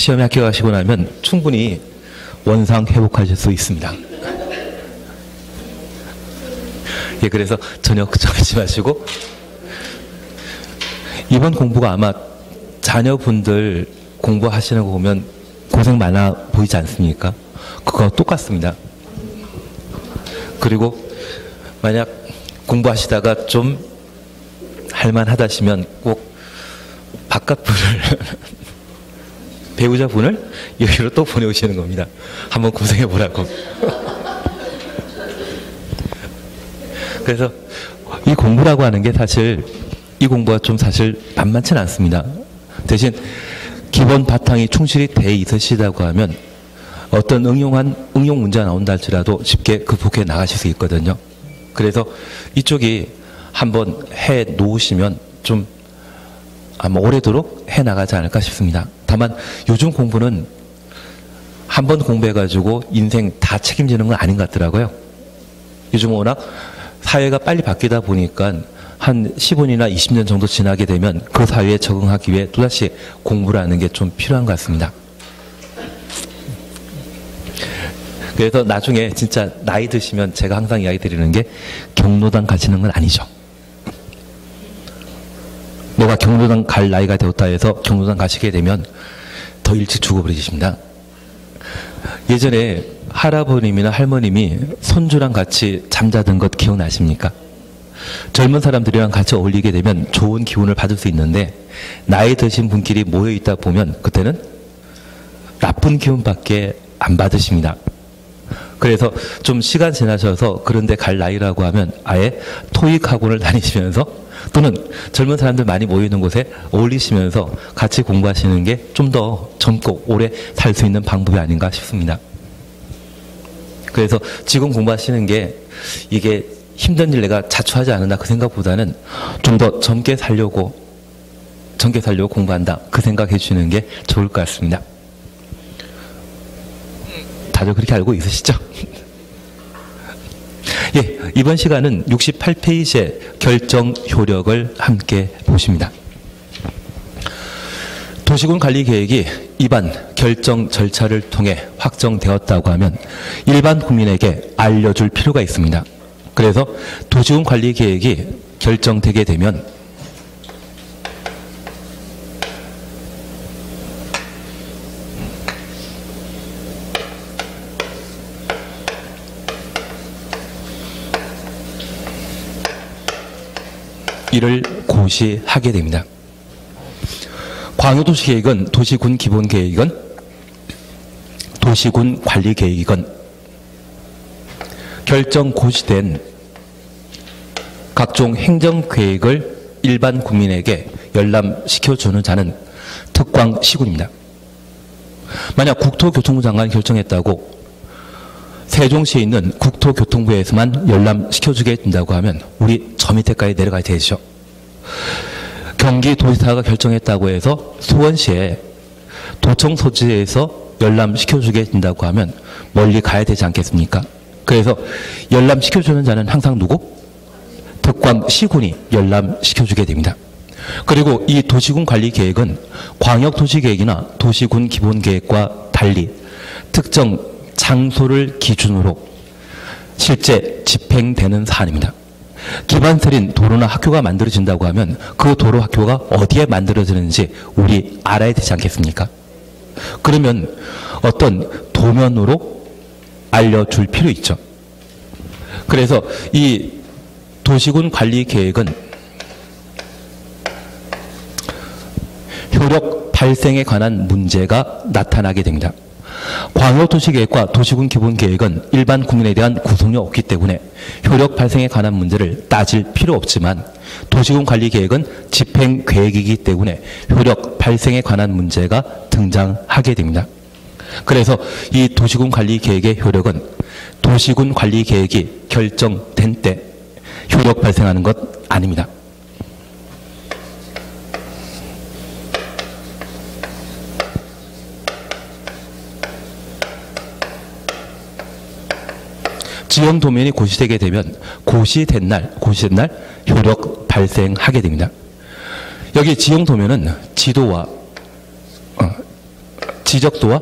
시험에 합격하시고 나면 충분히 원상 회복하실 수 있습니다. 예, 그래서 전혀 걱정하지 마시고, 이번 공부가 아마 자녀분들 공부하시는 거 보면 고생 많아 보이지 않습니까? 그거 똑같습니다. 그리고 만약 공부하시다가 좀 할만하다시면 꼭 바깥분을 배우자분을 여기로 또 보내오시는 겁니다. 한번 고생해 보라고. 그래서 이 공부라고 하는 게 사실 이 공부가 좀 사실 만만치는 않습니다. 대신 기본 바탕이 충실히 돼 있으시다고 하면 어떤 응용 문제가 나온다 할지라도 쉽게 극복해 나가실 수 있거든요. 그래서 이쪽이 한번 해 놓으시면 좀 아마 오래도록 해 나가지 않을까 싶습니다. 다만 요즘 공부는 한 번 공부해가지고 인생 다 책임지는 건 아닌 것 같더라고요. 요즘 워낙 사회가 빨리 바뀌다 보니까 한 10년이나 20년 정도 지나게 되면 그 사회에 적응하기 위해 또다시 공부라는 게 좀 필요한 것 같습니다. 그래서 나중에 진짜 나이 드시면 제가 항상 이야기 드리는 게 경로당 가시는 건 아니죠. 내가 경로당 갈 나이가 되었다 해서 경로당 가시게 되면 더 일찍 죽어버리십니다. 예전에 할아버님이나 할머님이 손주랑 같이 잠자던 것 기억나십니까? 젊은 사람들이랑 같이 어울리게 되면 좋은 기운을 받을 수 있는데 나이 드신 분끼리 모여 있다 보면 그때는 나쁜 기운밖에 안 받으십니다. 그래서 좀 시간 지나셔서 그런 데 갈 나이라고 하면 아예 토익 학원을 다니시면서 또는 젊은 사람들 많이 모이는 곳에 어울리시면서 같이 공부하시는 게 좀 더 젊고 오래 살 수 있는 방법이 아닌가 싶습니다. 그래서 지금 공부하시는 게 이게 힘든 일 내가 자초하지 않는다 그 생각보다는 좀 더 젊게 살려고 공부한다 그 생각해 주시는 게 좋을 것 같습니다. 다들 그렇게 알고 있으시죠? 예, 이번 시간은 68페이지의 결정 효력을 함께 보십니다. 도시군 관리 계획이 입안 결정 절차를 통해 확정되었다고 하면 일반 국민에게 알려줄 필요가 있습니다. 그래서 도시군 관리 계획이 결정되게 되면 이를 고시하게 됩니다. 광역도시계획은 도시군 기본계획이건 도시군 관리계획이건 결정 고시된 각종 행정계획을 일반 국민에게 열람시켜주는 자는 특광시군입니다. 만약 국토교통부 장관이 결정했다고 세종시에 있는 국토교통부에서만 열람시켜주게 된다고 하면 우리 저 밑에까지 내려가야 되죠. 경기도지사가 결정했다고 해서 수원시에 도청 소지에서 열람시켜주게 된다고 하면 멀리 가야 되지 않겠습니까? 그래서 열람시켜주는 자는 항상 누구? 특광시군이 열람시켜주게 됩니다. 그리고 이 도시군 관리계획은 광역도시계획이나 도시군 기본계획과 달리 특정 장소를 기준으로 실제 집행되는 사안입니다. 기반설인 도로나 학교가 만들어진다고 하면 그 도로 학교가 어디에 만들어지는지 우리 알아야 되지 않겠습니까? 그러면 어떤 도면으로 알려줄 필요 있죠. 그래서 이 도시군 관리 계획은 효력 발생에 관한 문제가 나타나게 됩니다. 광역도시계획과 도시군 기본계획은 일반 국민에 대한 구속력 없기 때문에 효력 발생에 관한 문제를 따질 필요 없지만 도시군 관리계획은 집행계획이기 때문에 효력 발생에 관한 문제가 등장하게 됩니다. 그래서 이 도시군 관리계획의 효력은 도시군 관리계획이 결정된 때 효력 발생하는 것 아닙니다. 지형 도면이 고시되게 되면 고시된 날 효력 발생하게 됩니다. 여기 지형 도면은 지도와 지적도와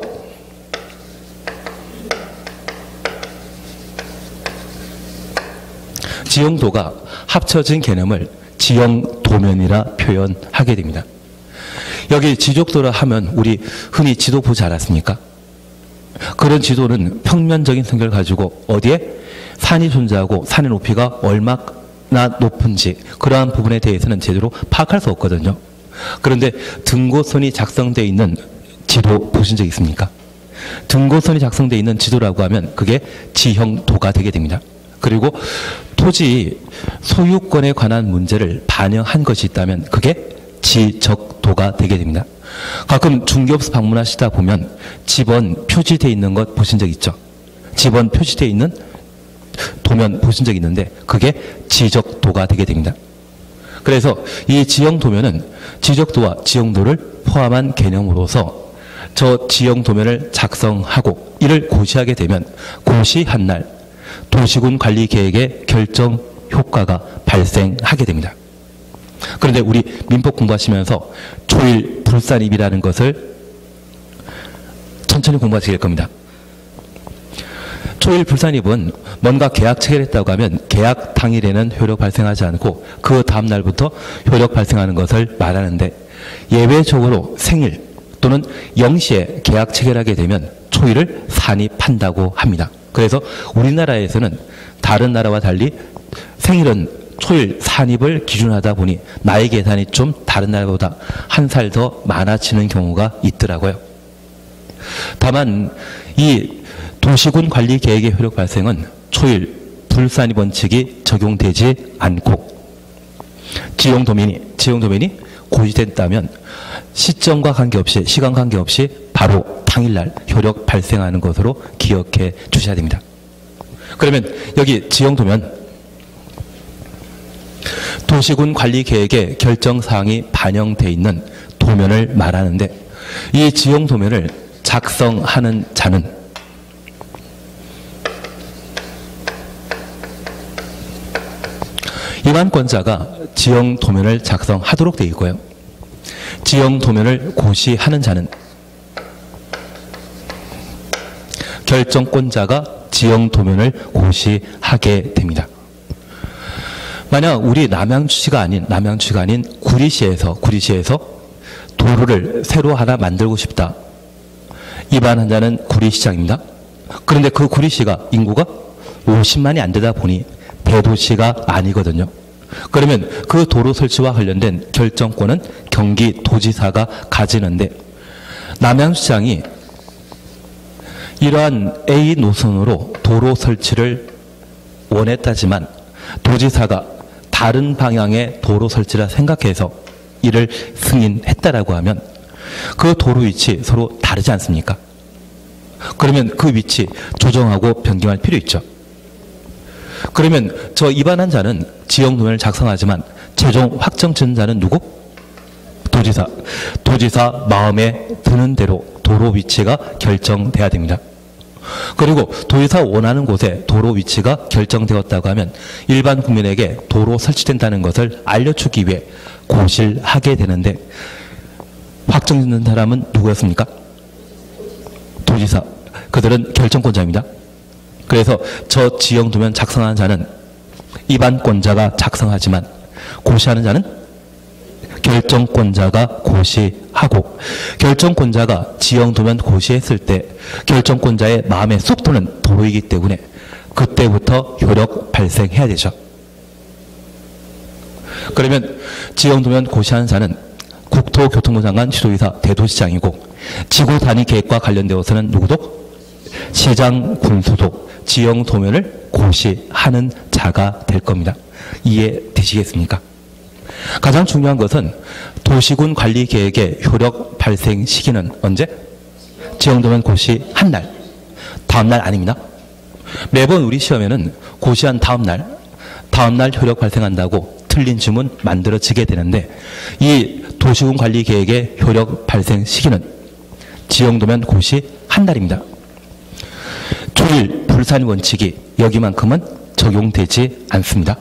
지형도가 합쳐진 개념을 지형도면이라 표현하게 됩니다. 여기 지적도라 하면 우리 흔히 지도 보지 않았습니까? 그런 지도는 평면적인 성격을 가지고 어디에 산이 존재하고 산의 높이가 얼마나 높은지 그러한 부분에 대해서는 제대로 파악할 수 없거든요. 그런데 등고선이 작성되어 있는 지도 보신 적 있습니까? 등고선이 작성되어 있는 지도라고 하면 그게 지형도가 되게 됩니다. 그리고 토지 소유권에 관한 문제를 반영한 것이 있다면 그게 지적도가 되게 됩니다. 가끔 중개업소 방문하시다 보면 집원 표시되어 있는 것 보신 적 있죠? 집원 표시되어 있는 도면 보신 적 있는데 그게 지적도가 되게 됩니다. 그래서 이 지형도면은 지적도와 지형도를 포함한 개념으로서 저 지형도면을 작성하고 이를 고시하게 되면 고시한 날 도시군 관리 계획의 결정 효과가 발생하게 됩니다. 그런데 우리 민법 공부하시면서 초일 불산입이라는 것을 천천히 공부하시게 될 겁니다. 초일 불산입은 뭔가 계약 체결했다고 하면 계약 당일에는 효력 발생하지 않고 그 다음 날부터 효력 발생하는 것을 말하는데 예외적으로 생일 또는 영시에 계약 체결하게 되면 초일을 산입한다고 합니다. 그래서 우리나라에서는 다른 나라와 달리 생일은 초일 산입을 기준으로 하다 보니 나이 계산이 좀 다른 나라보다 한 살 더 많아지는 경우가 있더라고요. 다만 이 도시군 관리 계획의 효력 발생은 초일 불산입 원칙이 적용되지 않고 지형도면이 고시됐다면 시점과 관계없이 시간 관계없이 바로 당일날 효력 발생하는 것으로 기억해 주셔야 됩니다. 그러면 여기 지형도면 도시군 관리 계획의 결정사항이 반영되어 있는 도면을 말하는데 이 지형도면을 작성하는 자는 임안권자가 지형도면을 작성하도록 되어 있고요. 지형도면을 고시하는 자는 결정권자가 지형도면을 고시하게 됩니다. 만약 우리 남양주시가 아닌 구리시에서 도로를 새로 하나 만들고 싶다. 입안한 자는 구리시장입니다. 그런데 그 구리시가 인구가 50만이 안 되다 보니 대도시가 아니거든요. 그러면 그 도로 설치와 관련된 결정권은 경기도지사가 가지는데 남양주시장이 이러한 A 노선으로 도로 설치를 원했다지만 도지사가 다른 방향의 도로 설치라 생각해서 이를 승인했다라고 하면 그 도로 위치 서로 다르지 않습니까? 그러면 그 위치 조정하고 변경할 필요 있죠. 그러면 저 입안한 자는 지형도면을 작성하지만 최종 확정 지은 자는 누구? 도지사 마음에 드는 대로 도로 위치가 결정돼야 됩니다. 그리고 도지사 원하는 곳에 도로 위치가 결정되었다고 하면 일반 국민에게 도로 설치된다는 것을 알려주기 위해 고시를 하게 되는데 확정짓는 사람은 누구였습니까? 도지사. 그들은 결정권자입니다. 그래서 저 지형도면 작성하는 자는 입안권자가 작성하지만 고시하는 자는 결정권자가 고시하고 결정권자가 지형도면 고시했을 때 결정권자의 마음에 쏙 드는 도로이기 때문에 그때부터 효력 발생해야 되죠. 그러면 지형도면 고시하는 자는 국토교통부 장관, 시도지사, 대도시장이고 지구 단위 계획과 관련되어서는 누구도? 시장, 군수도 지형도면을 고시하는 자가 될 겁니다. 이해되시겠습니까? 가장 중요한 것은 도시군 관리 계획의 효력 발생 시기는 언제? 지형도면 고시한 날, 다음 날 아닙니다. 매번 우리 시험에는 고시한 다음 날 효력 발생한다고 틀린 주문 만들어지게 되는데 이 도시군 관리 계획의 효력 발생 시기는 지형도면 고시한 날입니다. 초일 불산입 원칙이 여기만큼은 적용되지 않습니다.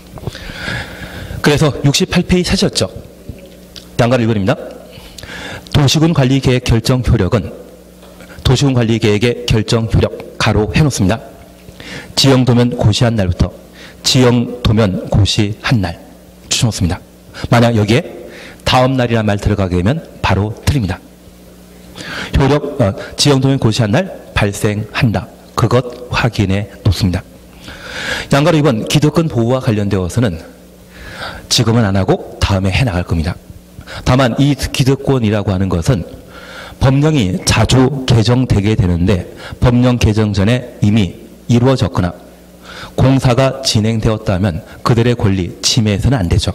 그래서 68페이지 찾으셨죠? 단가를 읽어드립니다. 도시군 관리 계획 결정 효력은 도시군 관리 계획의 결정 효력 가로 해놓습니다. 지형 도면 고시한 날부터 지형 도면 고시한 날 추정했습니다. 만약 여기에 다음 날이라는 말 들어가게 되면 바로 틀립니다. 효력 지형 도면 고시한 날 발생한다. 그것 확인해 놓습니다. 양가로 2번 기득권 보호와 관련되어서는 지금은 안 하고 다음에 해나갈 겁니다. 다만 이 기득권이라고 하는 것은 법령이 자주 개정되게 되는데 법령 개정 전에 이미 이루어졌거나 공사가 진행되었다면 그들의 권리 침해해서는 안 되죠.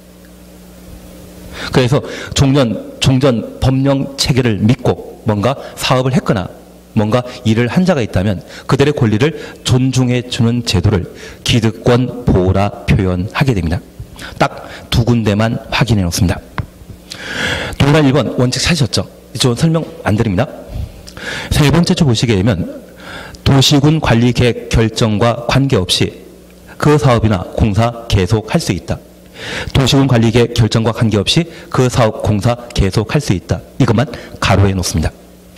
그래서 종전 법령 체계를 믿고 뭔가 사업을 했거나 뭔가 일을 한 자가 있다면 그들의 권리를 존중해 주는 제도를 기득권 보호라 표현하게 됩니다. 딱 두 군데만 확인해 놓습니다. 동그란 1번 원칙 찾으셨죠? 이쪽은 설명 안 드립니다. 세 번째 줄 보시게 되면 도시군 관리 계획 결정과 관계없이 그 사업이나 공사 계속할 수 있다. 도시군 관리 계획 결정과 관계없이 그 사업 공사 계속할 수 있다. 이것만 가로해 놓습니다.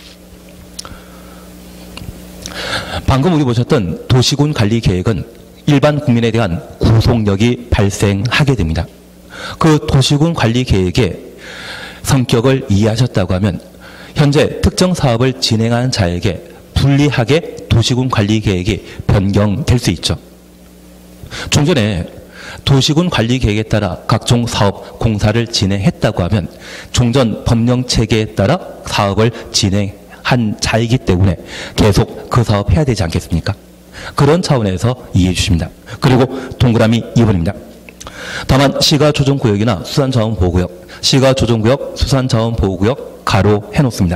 방금 우리 보셨던 도시군 관리 계획은 일반 국민에 대한 구속력이 발생하게 됩니다. 그 도시군 관리 계획의 성격을 이해하셨다고 하면 현재 특정 사업을 진행하는 자에게 불리하게 도시군 관리 계획이 변경될 수 있죠. 좀 전에 도시군 관리 계획에 따라 각종 사업 공사를 진행했다고 하면 종전 법령 체계에 따라 사업을 진행한 자이기 때문에 계속 그 사업 해야 되지 않겠습니까? 그런 차원에서 이해해 주십니다. 그리고 동그라미 2번입니다. 다만 시가조정구역이나 수산자원보호구역, 시가조정구역, 수산자원보호구역 가로 해놓습니다.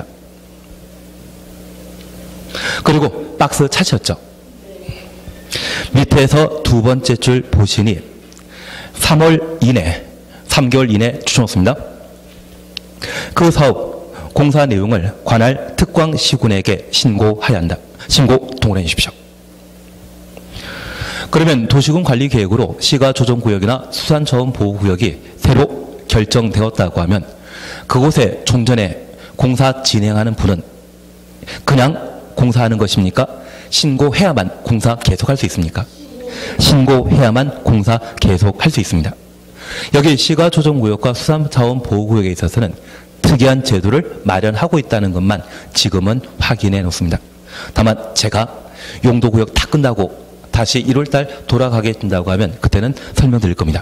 그리고 박스 찾으셨죠? 밑에서 두 번째 줄 보시니 3월 이내, 3개월 이내 추천했습니다. 그 사업 공사 내용을 관할 특광시군에게 신고해야 한다. 신고 동원해 주십시오. 그러면 도시군 관리 계획으로 시가조정구역이나 수산자원보호구역이 새로 결정되었다고 하면 그곳에 종전에 공사 진행하는 분은 그냥 공사하는 것입니까? 신고해야만 공사 계속할 수 있습니까? 신고해야만 공사 계속할 수 있습니다. 여기 시가조정구역과 수산자원보호구역에 있어서는 특이한 제도를 마련하고 있다는 것만 지금은 확인해 놓습니다. 다만 제가 용도구역 다 끝나고 다시 1월달 돌아가게 된다고 하면 그때는 설명드릴 겁니다.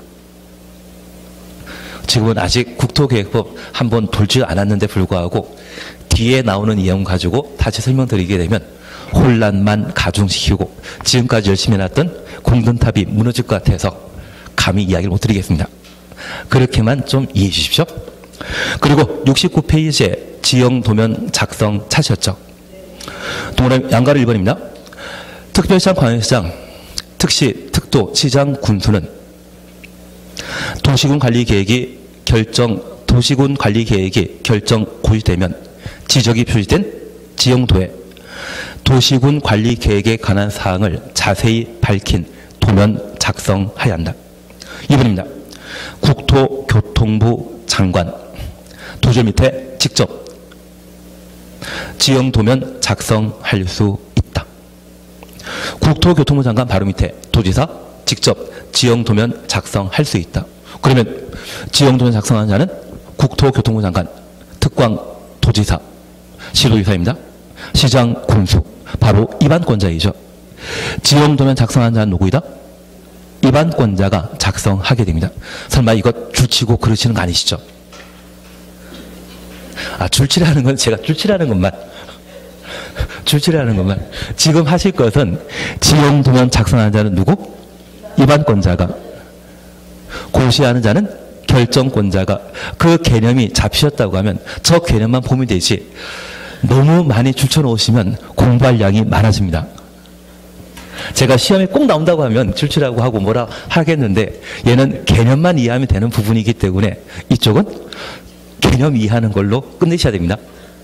지금은 아직 국토계획법 한번 돌지 않았는데 불구하고 뒤에 나오는 내용 가지고 다시 설명드리게 되면 혼란만 가중시키고 지금까지 열심히 해놨던 공든탑이 무너질 것 같아서 감히 이야기를 못 드리겠습니다. 그렇게만 좀 이해해 주십시오. 그리고 69페이지에 지형도면 작성 찾으셨죠? 동그라미 양가로 1번입니다. 특별시장, 광역시장, 특시, 특도, 시장, 군수는 도시군 관리 계획이 결정 고시되면 지적이 표시된 지형도에 도시군 관리 계획에 관한 사항을 자세히 밝힌 도면 작성해야 한다. 2번입니다. 국토교통부 장관 두 줄 밑에 직접 지형도면 작성할 수 있다. 국토교통부 장관 바로 밑에 도지사 직접 지형도면 작성할 수 있다. 그러면 지형도면 작성하는 자는 국토교통부 장관, 특광, 도지사, 시도지사입니다. 시장, 군수, 바로 입안권자이죠. 지형도면 작성하는 자는 누구이다? 입안권자가 작성하게 됩니다. 설마 이것 줄치고 그러시는 거 아니시죠? 줄치라는 건 제가 줄치라는 것만 지금 하실 것은 지형도면 작성하는 자는 누구? 입안권자가, 고시하는 자는 결정권자가. 그 개념이 잡히셨다고 하면 저 개념만 보면 되지 너무 많이 줄쳐놓으시면 공부할 양이 많아집니다. 제가 시험에 꼭 나온다고 하면 줄치라고 하고 뭐라 하겠는데 얘는 개념만 이해하면 되는 부분이기 때문에 이쪽은 개념 이해하는 걸로 끝내셔야 됩니다.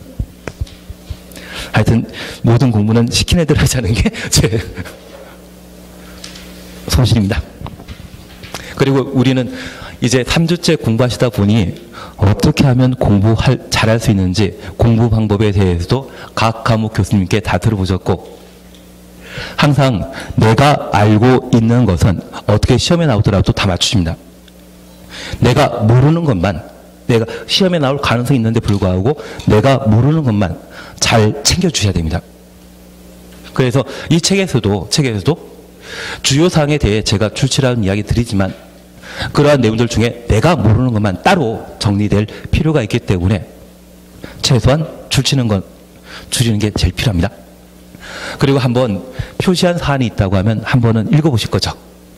하여튼 모든 공부는 시킨 애들 하자는 게 제 소신입니다. 그리고 우리는 이제 3주째 공부하시다 보니 어떻게 하면 잘할 수 있는지 공부 방법에 대해서도 각 과목 교수님께 다 들어보셨고, 항상 내가 알고 있는 것은 어떻게 시험에 나오더라도 다 맞추십니다. 내가 모르는 것만, 내가 시험에 나올 가능성이 있는데 불구하고 내가 모르는 것만 잘 챙겨주셔야 됩니다. 그래서 이 책에서도 주요 사항에 대해 제가 출치라는 이야기 드리지만, 그러한 내용들 중에 내가 모르는 것만 따로 정리될 필요가 있기 때문에 최소한 줄이는 게 제일 필요합니다. 그리고 한번 표시한 사안이 있다고 하면 한 번은 읽어보실 거죠.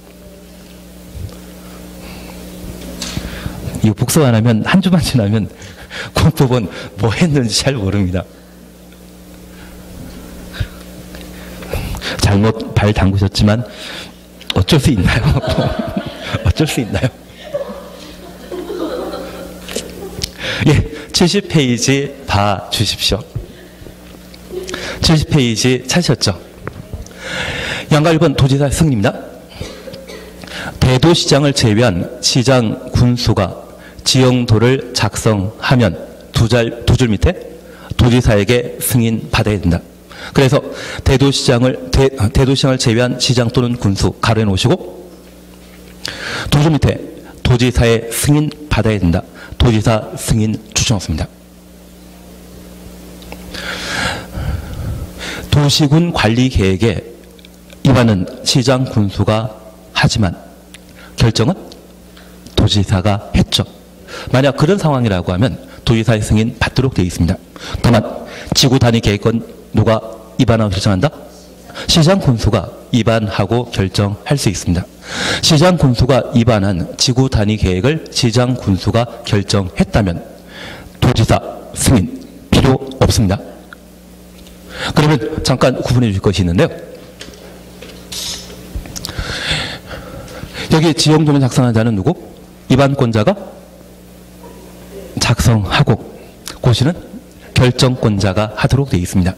이거 복습 안 하면 한 주만 지나면 공법은 뭐 했는지 잘 모릅니다. 잘못 발 담그셨지만 어쩔 수 있나요? 어쩔 수 있나요? 예, 70페이지 봐 주십시오. 70페이지 찾으셨죠? 양가 1번 도지사 승인입니다. 대도시장을 제외한 시장 군수가 지형도를 작성하면 두 줄 밑에 도지사에게 승인 받아야 된다. 그래서 대도시장을 제외한 시장 또는 군수 가로해 놓으시고, 두 줄 밑에 도지사의 승인 받아야 된다. 도지사 승인 주청없습니다. 도시군 관리 계획에 위반은 시장 군수가 하지만 결정은 도지사가 했죠. 만약 그런 상황이라고 하면 도지사의 승인 받도록 되어 있습니다. 다만 지구 단위 계획권 누가 위반하고 결정한다? 시장 군수가 위반하고 결정할 수 있습니다. 시장 군수가 위반한 지구 단위 계획을 시장 군수가 결정했다면 도지사 승인 필요 없습니다. 그러면 잠깐 구분해 주실 것이 있는데요. 여기 지형도면 작성한 자는 누구? 위반권자가 작성하고 고시는 결정권자가 하도록 되어 있습니다.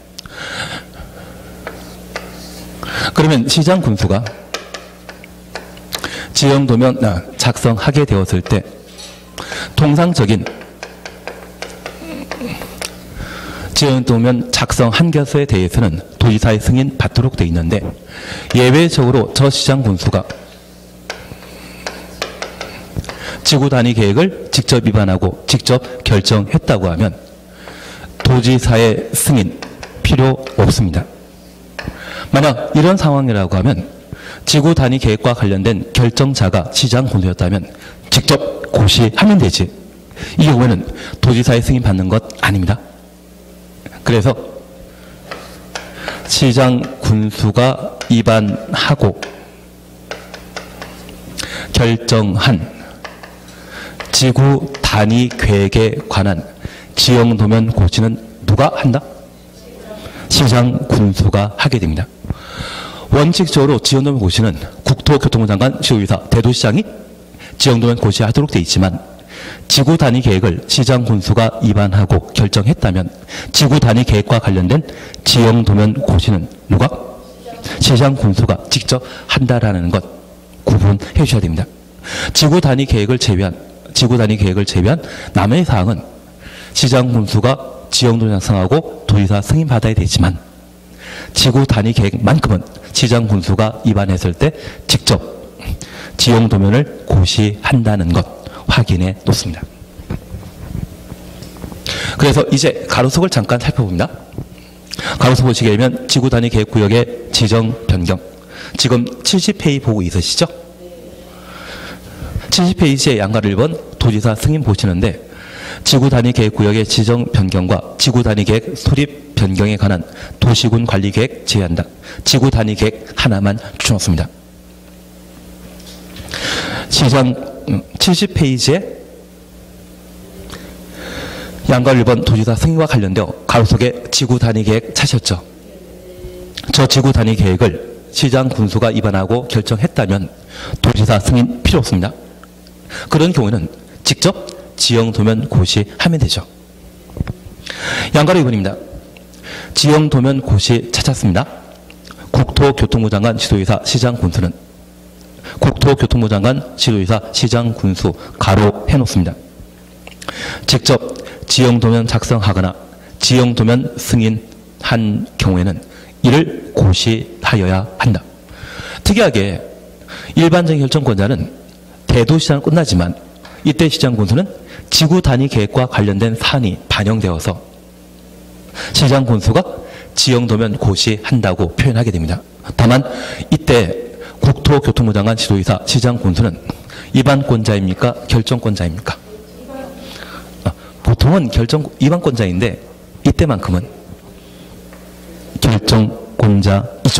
그러면 시장 군수가 지형도면 작성하게 되었을 때 통상적인 지형도면 작성한 것에 대해서는 도지사의 승인 받도록 되어 있는데, 예외적으로 저 시장 군수가 지구 단위 계획을 직접 위반하고 직접 결정했다고 하면 도지사의 승인 필요 없습니다. 만약 이런 상황이라고 하면 지구 단위 계획과 관련된 결정자가 시장 군수였다면 직접 고시하면 되지. 이 경우에는 도지사의 승인 받는 것 아닙니다. 그래서 시장 군수가 위반하고 결정한 지구 단위 계획에 관한 지형도면 고시는 누가 한다? 시장 군수가 하게 됩니다. 원칙적으로 지형도면 고시는 국토교통부 장관, 시도지사, 대도시장이 지형도면 고시하도록 되어 있지만, 지구 단위 계획을 시장 군수가 위반하고 결정했다면 지구 단위 계획과 관련된 지형도면 고시는 누가? 시장 군수가 직접 한다라는 것 구분해 주셔야 됩니다. 지구 단위 계획을 제외한 남의 사항은 시장 군수가 지형도면 작성하고 도지사 승인 받아야 되지만, 지구 단위 계획만큼은 시장 군수가 위반했을 때 직접 지형도면을 고시한다는 것 확인해 놓습니다. 그래서 이제 가로속을 잠깐 살펴봅니다. 가로속 보시게 되면 지구 단위 계획 구역의 지정 변경, 지금 70페이지 보고 있으시죠? 70페이지에 양가를 1번 도지사 승인 보시는데, 지구 단위 계획 구역의 지정 변경과 지구 단위 계획 수립 변경에 관한 도시군 관리 계획 제외한다. 지구 단위 계획 하나만 주셨습니다. 70페이지에 양가를 1번 도지사 승인과 관련되어 가로속에 지구 단위 계획 찾으셨죠? 저 지구 단위 계획을 시장 군수가 위반하고 결정했다면 도지사 승인 필요 없습니다. 그런 경우는 직접 지형도면 고시하면 되죠. 양가로 2번입니다. 지형도면 고시 찾았습니다. 국토교통부 장관, 지도이사, 시장 군수는 국토교통부 장관, 지도이사, 시장, 군수 가로 해놓습니다. 직접 지형도면 작성하거나 지형도면 승인한 경우에는 이를 고시하여야 한다. 특이하게 일반적인 결정권자는 대도시장은 끝나지만 이때 시장 군수는 지구 단위 계획과 관련된 사안이 반영되어서 시장 군수가 지형도면 고시한다고 표현하게 됩니다. 다만 이때 국토교통부 장관, 지도이사, 시장 군수는 입안권자입니까? 결정권자입니까? 보통은 입안권자인데 이때만큼은 결정권자이죠.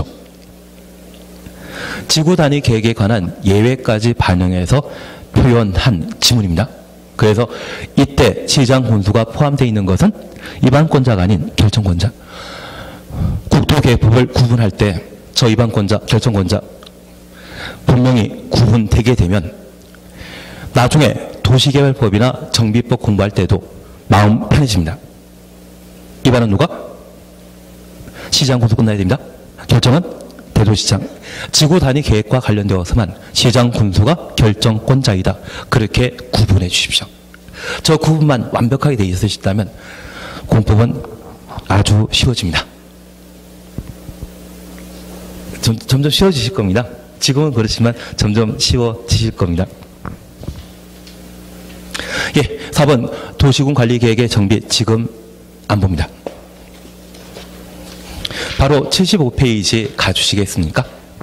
지구 단위 계획에 관한 예외까지 반영해서 표현한 지문입니다. 그래서 이때 시장 군수가 포함되어 있는 것은 입안권자가 아닌 결정권자. 국토계획법을 구분할 때 저 입안권자, 결정권자 분명히 구분되게 되면 나중에 도시개발법이나 정비법 공부할 때도 마음 편해집니다. 입안은 누가? 시장 군수 끝나야 됩니다. 결정은 대도시장. 지구 단위 계획과 관련되어서만 시장 군수가 결정권자이다. 그렇게 구분해 주십시오. 저 구분만 완벽하게 되어 있으시다면 공법은 아주 쉬워집니다. 점점 쉬워지실 겁니다. 지금은 그렇지만 점점 쉬워지실 겁니다. 예, 4번 도시군 관리계획의 정비 지금 안 봅니다. 바로 75페이지 가주시겠습니까?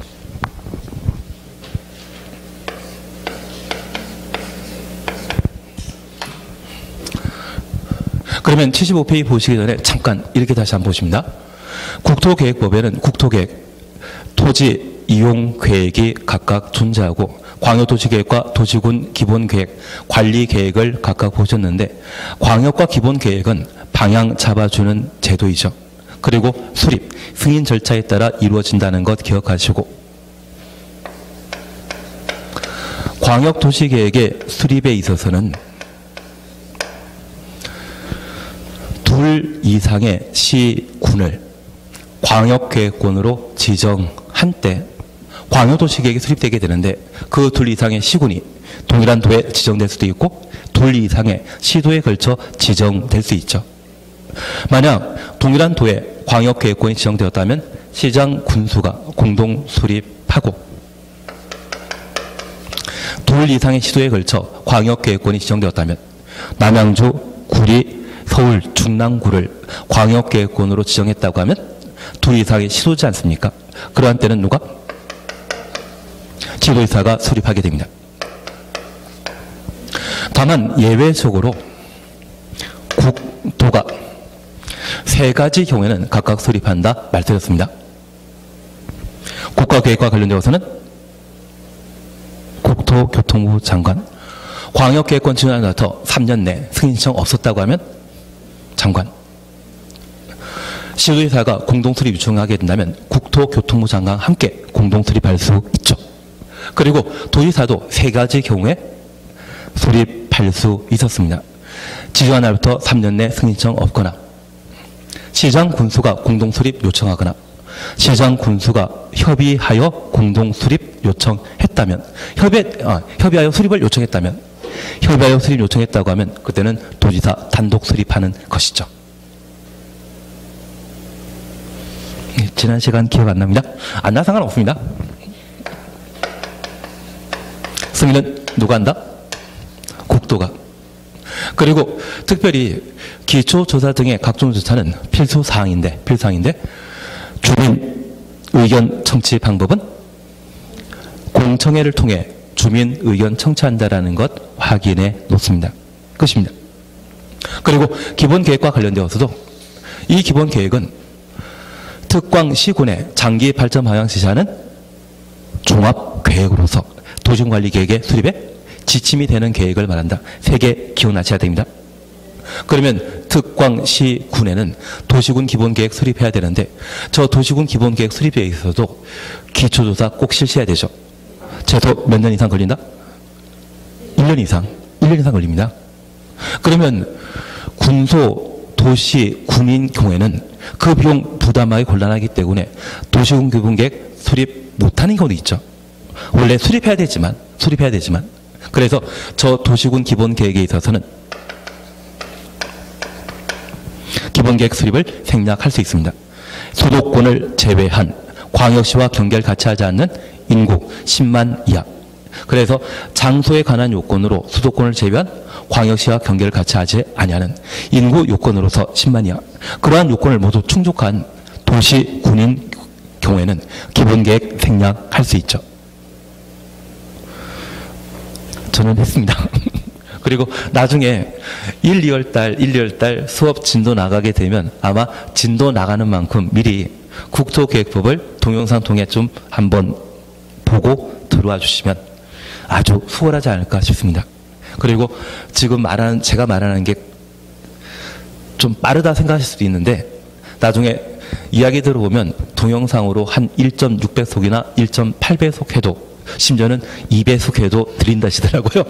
그러면 75페이지 보시기 전에 잠깐 이렇게 다시 한번 보십니다. 국토계획법에는 국토계획, 토지 이용 계획이 각각 존재하고 광역도시계획과 도시군 기본계획, 관리계획을 각각 보셨는데 광역과 기본계획은 방향 잡아주는 제도이죠. 그리고 수립, 승인 절차에 따라 이루어진다는 것 기억하시고 광역도시계획의 수립에 있어서는 둘 이상의 시군을 광역계획권으로 지정한 때 광역도시계획이 수립되게 되는데 그 둘 이상의 시군이 동일한 도에 지정될 수도 있고 둘 이상의 시도에 걸쳐 지정될 수 있죠. 만약 동일한 도에 광역계획권이 지정되었다면 시장 군수가 공동 수립하고 둘 이상의 시도에 걸쳐 광역계획권이 지정되었다면 남양주, 구리, 서울, 중랑구를 광역계획권으로 지정했다고 하면 둘 이상의 시도지 않습니까? 그러한 때는 누가? 지도이사가 수립하게 됩니다. 다만 예외적으로 국토가 세 가지 경우에는 각각 수립한다 말씀드렸습니다. 국가계획과 관련되어서는 국토교통부 장관, 광역계획권 지정하면서 3년 내 승인 신청 없었다고 하면 장관, 시도이사가 공동수립 요청하게 된다면 국토교통부 장관 함께 공동수립할 수 있죠. 그리고 도지사도 세 가지 경우에 수립할 수 있었습니다. 지정한 날부터 3년 내 승인 신청 없거나 시장 군수가 공동수립 요청하거나 시장 군수가 협의하여 공동수립 요청했다면 협의하여 수립을 요청했다면 협의하여 수립 요청했다고 하면 그때는 도지사 단독 수립하는 것이죠. 지난 시간 기억 안 납니다. 안 나 상관없습니다. 승인은 누가 한다? 국토가. 그리고 특별히 기초조사 등의 각종 조사는 필수사항인데 주민 의견 청취 방법은 공청회를 통해 주민 의견 청취한다라는 것 확인해 놓습니다. 끝입니다. 그리고 기본계획과 관련되어서도 이 기본계획은 특광시군의 장기 발전 방향 지시하는 종합계획으로서 도시관리계획의 수립에 지침이 되는 계획을 말한다. 3개 기억나셔야 됩니다. 그러면 특광시군에는 도시군 기본계획 수립해야 되는데 저 도시군 기본계획 수립에 있어서도 기초조사 꼭 실시해야 되죠. 최소 몇 년 이상 걸린다? 1년 이상 걸립니다. 그러면 군소, 도시, 군인 경우에는 그 비용 부담하기 곤란하기 때문에 도시군 기본계획 수립 못하는 경우도 있죠. 원래 수립해야 되지만 그래서 저 도시군 기본계획에 있어서는 기본계획 수립을 생략할 수 있습니다. 수도권을 제외한 광역시와 경계를 같이 하지 않는 인구 10만 이하. 그래서 장소에 관한 요건으로 수도권을 제외한 광역시와 경계를 같이 하지 아니하는 인구 요건으로서 10만 이하. 그러한 요건을 모두 충족한 도시군인 경우에는 기본계획 생략할 수 있죠. 저는 했습니다. 그리고 나중에 1, 2월 달 수업 진도 나가게 되면 아마 진도 나가는 만큼 미리 국토계획법을 동영상 통해 좀 한번 보고 들어와 주시면 아주 수월하지 않을까 싶습니다. 그리고 지금 제가 말하는 게 좀 빠르다 생각하실 수도 있는데 나중에 이야기 들어보면 동영상으로 한 1.6배속이나 1.8배속 해도 심지어는 2배속 해도 드린다시더라고요.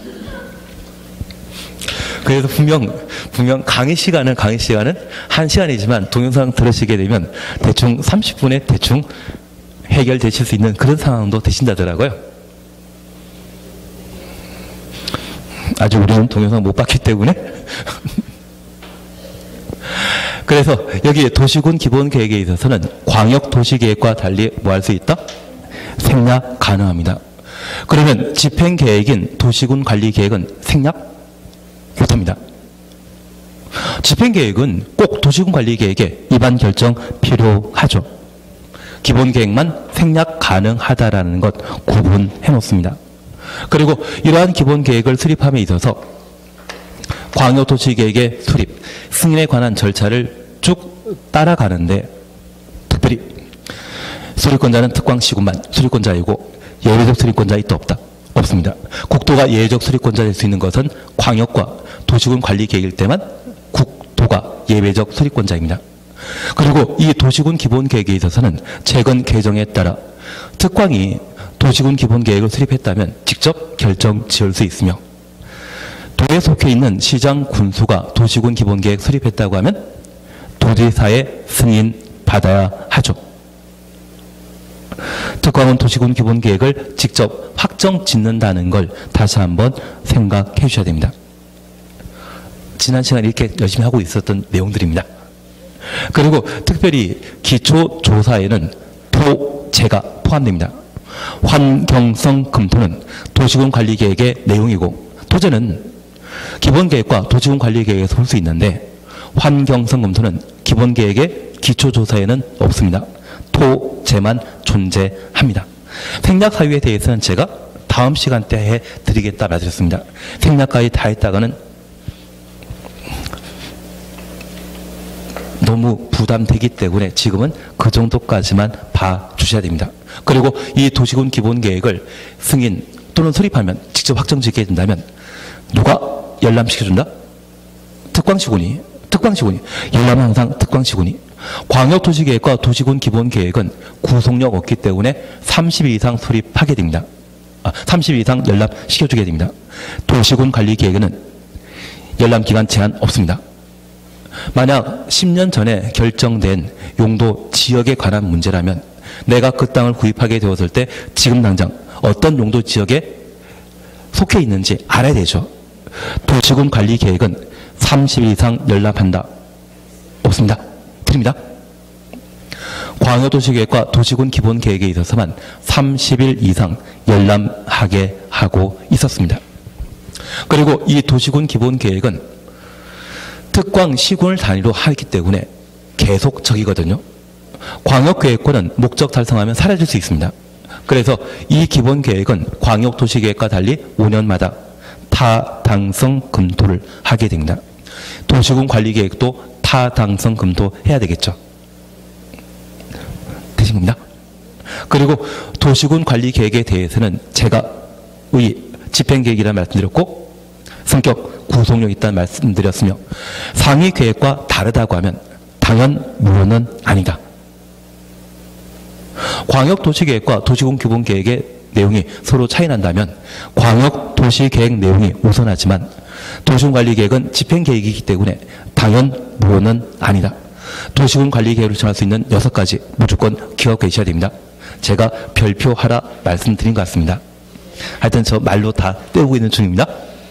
그래서 분명 강의 시간은 1시간이지만 동영상 들으시게 되면 대충 30분에 대충 해결되실 수 있는 그런 상황도 되신다더라고요. 아직 우리는 동영상 못 봤기 때문에. 그래서 여기 도시군 기본계획에 있어서는 광역도시계획과 달리 뭐 할 수 있다? 생략 가능합니다. 그러면 집행계획인 도시군관리계획은 생략 못합니다. 집행계획은 꼭 도시군관리계획에 입안 결정 필요하죠. 기본계획만 생략 가능하다라는 것 구분해 놓습니다. 그리고 이러한 기본계획을 수립함에 있어서 광역도시계획의 수립, 승인에 관한 절차를 쭉 따라가는데 특별히 수립권자는 특광시군만 수립권자이고 예외적 수립권자 있다 없다? 없습니다. 국토가 예외적 수립권자 될 수 있는 것은 광역과 도시군 관리 계획일 때만 국토가 예외적 수립권자입니다. 그리고 이 도시군 기본계획에 있어서는 최근 개정에 따라 특광이 도시군 기본계획을 수립했다면 직접 결정 지을 수 있으며 도에 속해 있는 시장 군수가 도시군 기본계획 수립했다고 하면 도지사의 승인 받아야 하죠. 특광은 도시군 기본계획을 직접 확정 짓는다는 걸 다시 한번 생각해 주셔야 됩니다. 지난 시간에 이렇게 열심히 하고 있었던 내용들입니다. 그리고 특별히 기초조사에는 토제가 포함됩니다. 환경성 검토는 도시군 관리계획의 내용이고 토제는 기본계획과 도시군 관리계획에서 볼 수 있는데 환경성 검토는 기본계획의 기초조사에는 없습니다. 토제만 존재합니다. 생략 사유에 대해서는 제가 다음 시간대에 해드리겠다 말씀드렸습니다. 생략까지 다 했다가는 너무 부담되기 때문에 지금은 그 정도까지만 봐주셔야 됩니다. 그리고 이 도시군 기본계획을 승인 또는 수립하면 직접 확정짓게 된다면 누가 열람시켜준다? 특광시군이 열람은 항상 특광시군이. 광역도시계획과 도시군 기본계획은 구속력 없기 때문에 30일 이상 수립하게 됩니다. 30일 이상 열람시켜주게 됩니다. 도시군 관리계획에는 열람기간 제한 없습니다. 만약 10년 전에 결정된 용도 지역에 관한 문제라면 내가 그 땅을 구입하게 되었을 때 지금 당장 어떤 용도 지역에 속해 있는지 알아야 되죠. 도시군 관리계획은 30일 이상 열람한다. 없습니다. 드립니다. 광역도시계획과 도시군 기본계획에 있어서만 30일 이상 열람하게 하고 있었습니다. 그리고 이 도시군 기본계획은 특광 시군을 단위로 하기 때문에 계속적이거든요. 광역계획권은 목적 달성하면 사라질 수 있습니다. 그래서 이 기본계획은 광역도시계획과 달리 5년마다 타당성 검토를 하게 됩니다. 도시군 관리계획도 타당성 검토해야 되겠죠. 되신 겁니다. 그리고 도시군 관리계획에 대해서는 제가 집행계획이라는 말씀드렸고 성격 구속력 있다는 말씀드렸으며 상위계획과 다르다고 하면 당연 무효는 아니다. 광역도시계획과 도시군 기본계획의 내용이 서로 차이 난다면 광역도시계획 내용이 우선하지만 도시군관리계획은 집행계획이기 때문에 당연 무효는 아니다. 도시군관리계획을 정할 수 있는 6가지 무조건 기억해 주셔야 됩니다. 제가 별표하라 말씀드린 것 같습니다. 하여튼 저 말로 다 때우고 있는 중입니다.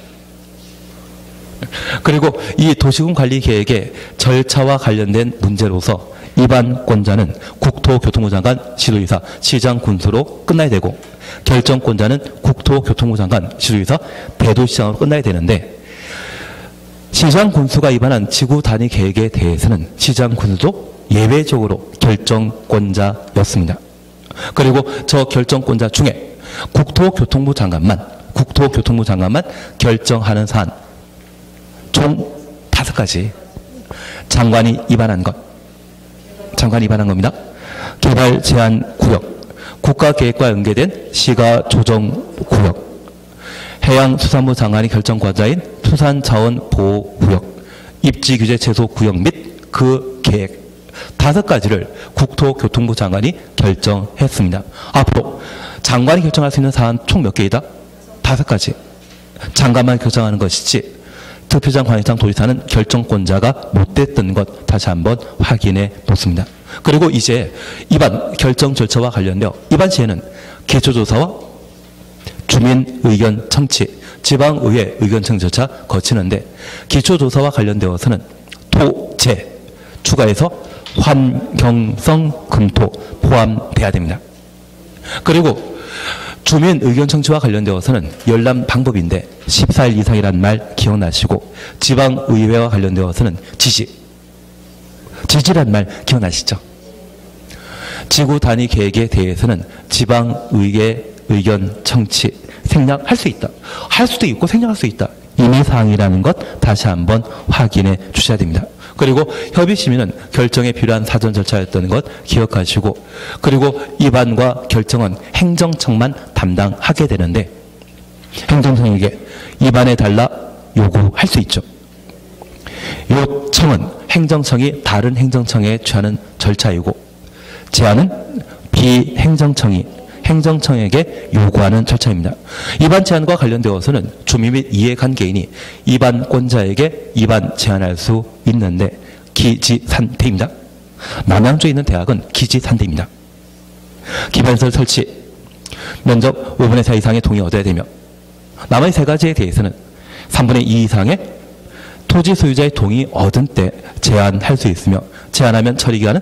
그리고 이 도시군 관리 계획의 절차와 관련된 문제로서 입안권자는 국토교통부 장관, 시도지사, 시장, 군수로 끝나야 되고 결정권자는 국토교통부 장관, 시도지사, 대도시장으로 끝나야 되는데 시장, 군수가 입안한 지구 단위 계획에 대해서는 시장, 군수도 예외적으로 결정권자였습니다. 그리고 저 결정권자 중에 국토교통부 장관만 결정하는 사안 총 5가지 장관이 입안한 겁니다. 개발 제한 구역, 국가계획과 연계된 시가조정구역, 해양수산부 장관이 결정권자인 수산자원보호구역, 입지규제 제소구역 및 그 계획 5가지를 국토교통부 장관이 결정했습니다. 앞으로 장관이 결정할 수 있는 사안 총 몇 개이다? 5가지. 장관만 결정하는 것이지 특별장, 관리장, 도지사는 결정권자가 못 됐던 것 다시 한번 확인해 놓습니다. 그리고 이제 입안 결정 절차와 관련되어 입안 시에는 기초조사와 주민 의견 청취, 지방의회 의견 청취 절차 거치는데 기초조사와 관련되어서는 토제 추가해서 환경성 검토 포함돼야 됩니다. 그리고 주민 의견 청취와 관련되어서는 열람 방법인데 14일 이상이란 말 기억나시고 지방의회와 관련되어서는 지지란 말 기억나시죠? 지구 단위 계획에 대해서는 지방의회 의견 청취 생략할 수 있다. 할 수도 있고 생략할 수 있다. 임의사항이라는 것 다시 한번 확인해 주셔야 됩니다. 그리고 협의시민은 결정에 필요한 사전 절차였던 것 기억하시고 그리고 입안과 결정은 행정청만 담당하게 되는데 행정청에게 입안해 달라 요구할 수 있죠. 요청은 행정청이 다른 행정청에 취하는 절차이고 제안은 비행정청이 행정청에게 요구하는 절차입니다. 입안 제안과 관련되어서는 주민 및 이해관계인이 입안권자에게 입안 제안할 수 있는데 기지산대입니다. 남양주에 있는 대학은 기지산대입니다. 기반시설 설치, 면적 5분의 4 이상의 동의 얻어야 되며 나머지 3가지에 대해서는 3분의 2 이상의 토지 소유자의 동의 얻은 때 제안할 수 있으며 제안하면 처리기간은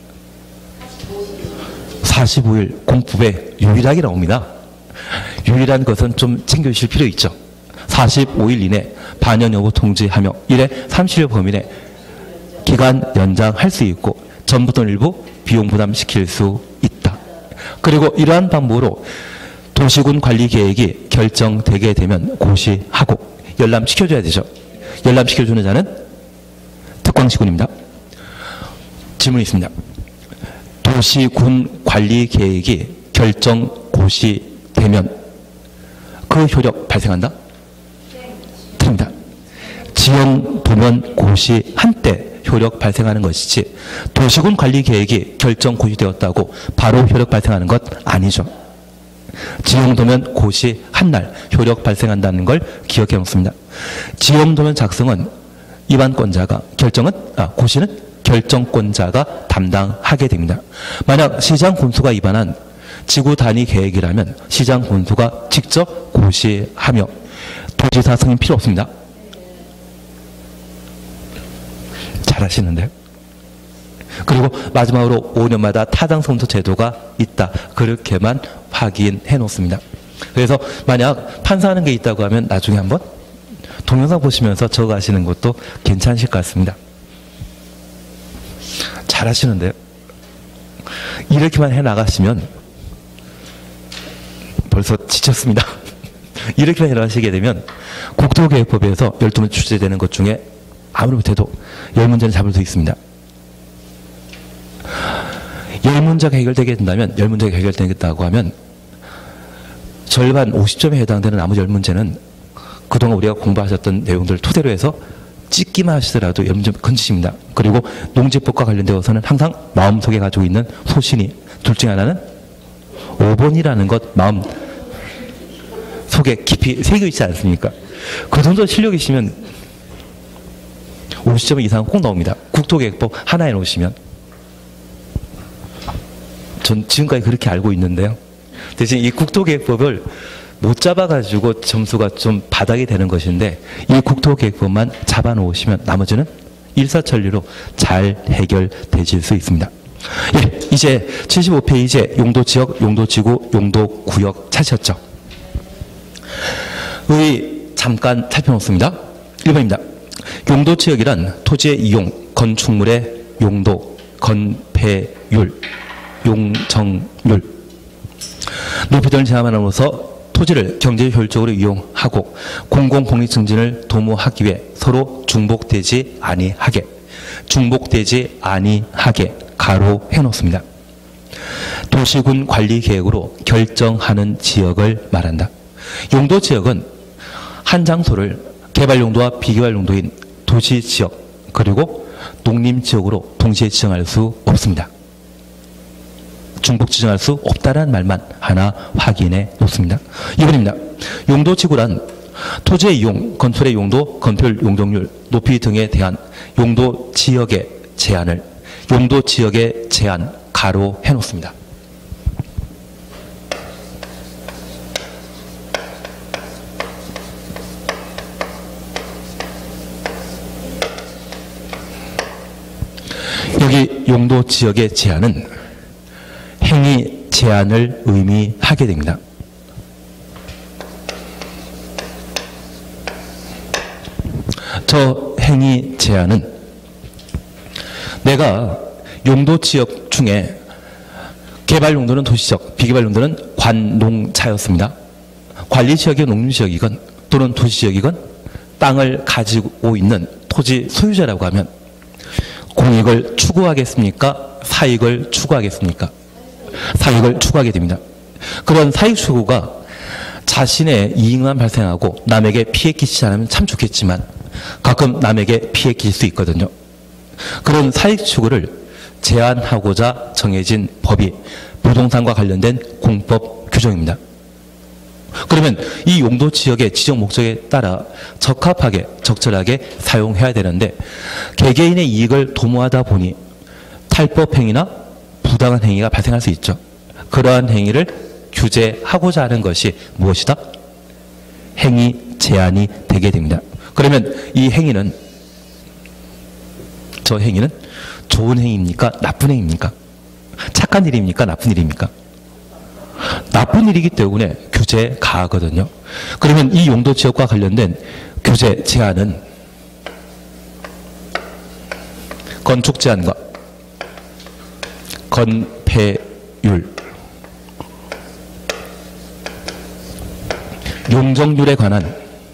45일 공법에 유일하게 나옵니다. 유일한 것은 좀 챙겨주실 필요 있죠. 45일 이내 반영 여부 통지하며 이래 30일 범위 내 기간 연장할 수 있고 전부 또는 일부 비용 부담시킬 수 있다. 그리고 이러한 방법으로 도시군 관리 계획이 결정되게 되면 고시하고 열람시켜줘야 되죠. 열람시켜주는 자는 특광시군입니다. 질문이 있습니다. 도시군 관리 계획이 결정 고시되면 그 효력 발생한다? 틀립니다. 지형 도면 고시 한때 효력 발생하는 것이지 도시군 관리 계획이 결정 고시되었다고 바로 효력 발생하는 것 아니죠. 지형 도면 고시 한 날 효력 발생한다는 걸 기억해 놓습니다. 지형 도면 작성은 입안권자가 고시는 결정권자가 담당하게 됩니다. 만약 시장 군수가 입안한 지구 단위 계획이라면 시장 군수가 직접 고시하며 도지사 승인 필요 없습니다. 잘하시는데요. 그리고 마지막으로 5년마다 타당성도 제도가 있다. 그렇게만 확인해 놓습니다. 그래서 만약 판사하는 게 있다고 하면 나중에 한번 동영상 보시면서 적어가시는 것도 괜찮으실 것 같습니다. 잘하시는데요. 이렇게만 해나가시면 벌써 지쳤습니다. 이렇게만 해나가시게 되면 국토계획법에서 12문제 출제되는 것 중에 아무리 못해도 10문제는 잡을 수 있습니다. 10문제가 해결되게 된다면 10문제가 해결되겠다고 하면 절반 50점에 해당되는 나머지 10문제는 그동안 우리가 공부하셨던 내용들을 토대로 해서 찍기만 하시더라도 10점 건지십니다. 그리고 농지법과 관련되어서는 항상 마음속에 가지고 있는 소신이 둘 중에 하나는 5번이라는 것 마음 속에 깊이 새겨 있지 않습니까? 그 정도 실력이시면 50점 이상 꼭 나옵니다. 국토계획법 하나에 놓으시면 전 지금까지 그렇게 알고 있는데요. 대신 이 국토계획법을 못 잡아가지고 점수가 좀 바닥이 되는 것인데 이 국토계획법만 잡아놓으시면 나머지는 일사천리로 잘 해결되실 수 있습니다. 예, 이제 75페이지에 용도지역, 용도지구, 용도구역 찾으셨죠? 잠깐 살펴놓습니다. 1번입니다. 용도지역이란 토지의 이용, 건축물의 용도, 건폐율, 용적률, 높이 등을 제한함으로써 토지를 경제 효율적으로 이용하고 공공복리 증진을 도모하기 위해 서로 중복되지 아니하게 가로 해놓습니다. 도시군 관리 계획으로 결정하는 지역을 말한다. 용도지역은 한 장소를 개발용도와 비개발용도인 도시지역 그리고 농림지역으로 동시에 지정할 수 없습니다. 중복 지정할 수 없다는 말만 하나 확인해 놓습니다. 2번입니다. 용도지구란 토지의 이용, 건설의 용도, 건폐율, 용적률, 높이 등에 대한 용도지역의 제한 가로 해놓습니다. 여기 용도지역의 제한은 행위 제한을 의미하게 됩니다. 저 행위 제한은 내가 용도지역 중에 개발용도는 도시지역, 비개발용도는 관농차였습니다. 관리지역이 농림지역이건 또는 도시지역이건 땅을 가지고 있는 토지 소유자라고 하면 공익을 추구하겠습니까? 사익을 추구하겠습니까? 사익을 추구하게 됩니다. 그런 사익 추구가 자신의 이익만 발생하고 남에게 피해 끼치지 않으면 참 좋겠지만 가끔 남에게 피해 끼칠 수 있거든요. 그런 사익 추구를 제한하고자 정해진 법이 부동산과 관련된 공법 규정입니다. 그러면 이 용도 지역의 지정 목적에 따라 적합하게 적절하게 사용해야 되는데 개개인의 이익을 도모하다 보니 탈법 행위나 부당한 행위가 발생할 수 있죠. 그러한 행위를 규제하고자 하는 것이 무엇이다? 행위 제한이 되게 됩니다. 그러면 이 행위는 저 행위는 좋은 행위입니까? 나쁜 행위입니까? 착한 일입니까? 나쁜 일입니까? 나쁜 일이기 때문에 규제 가하거든요. 그러면 이 용도 지역과 관련된 규제 제한은 건축 제한과 건폐율, 용적률에 관한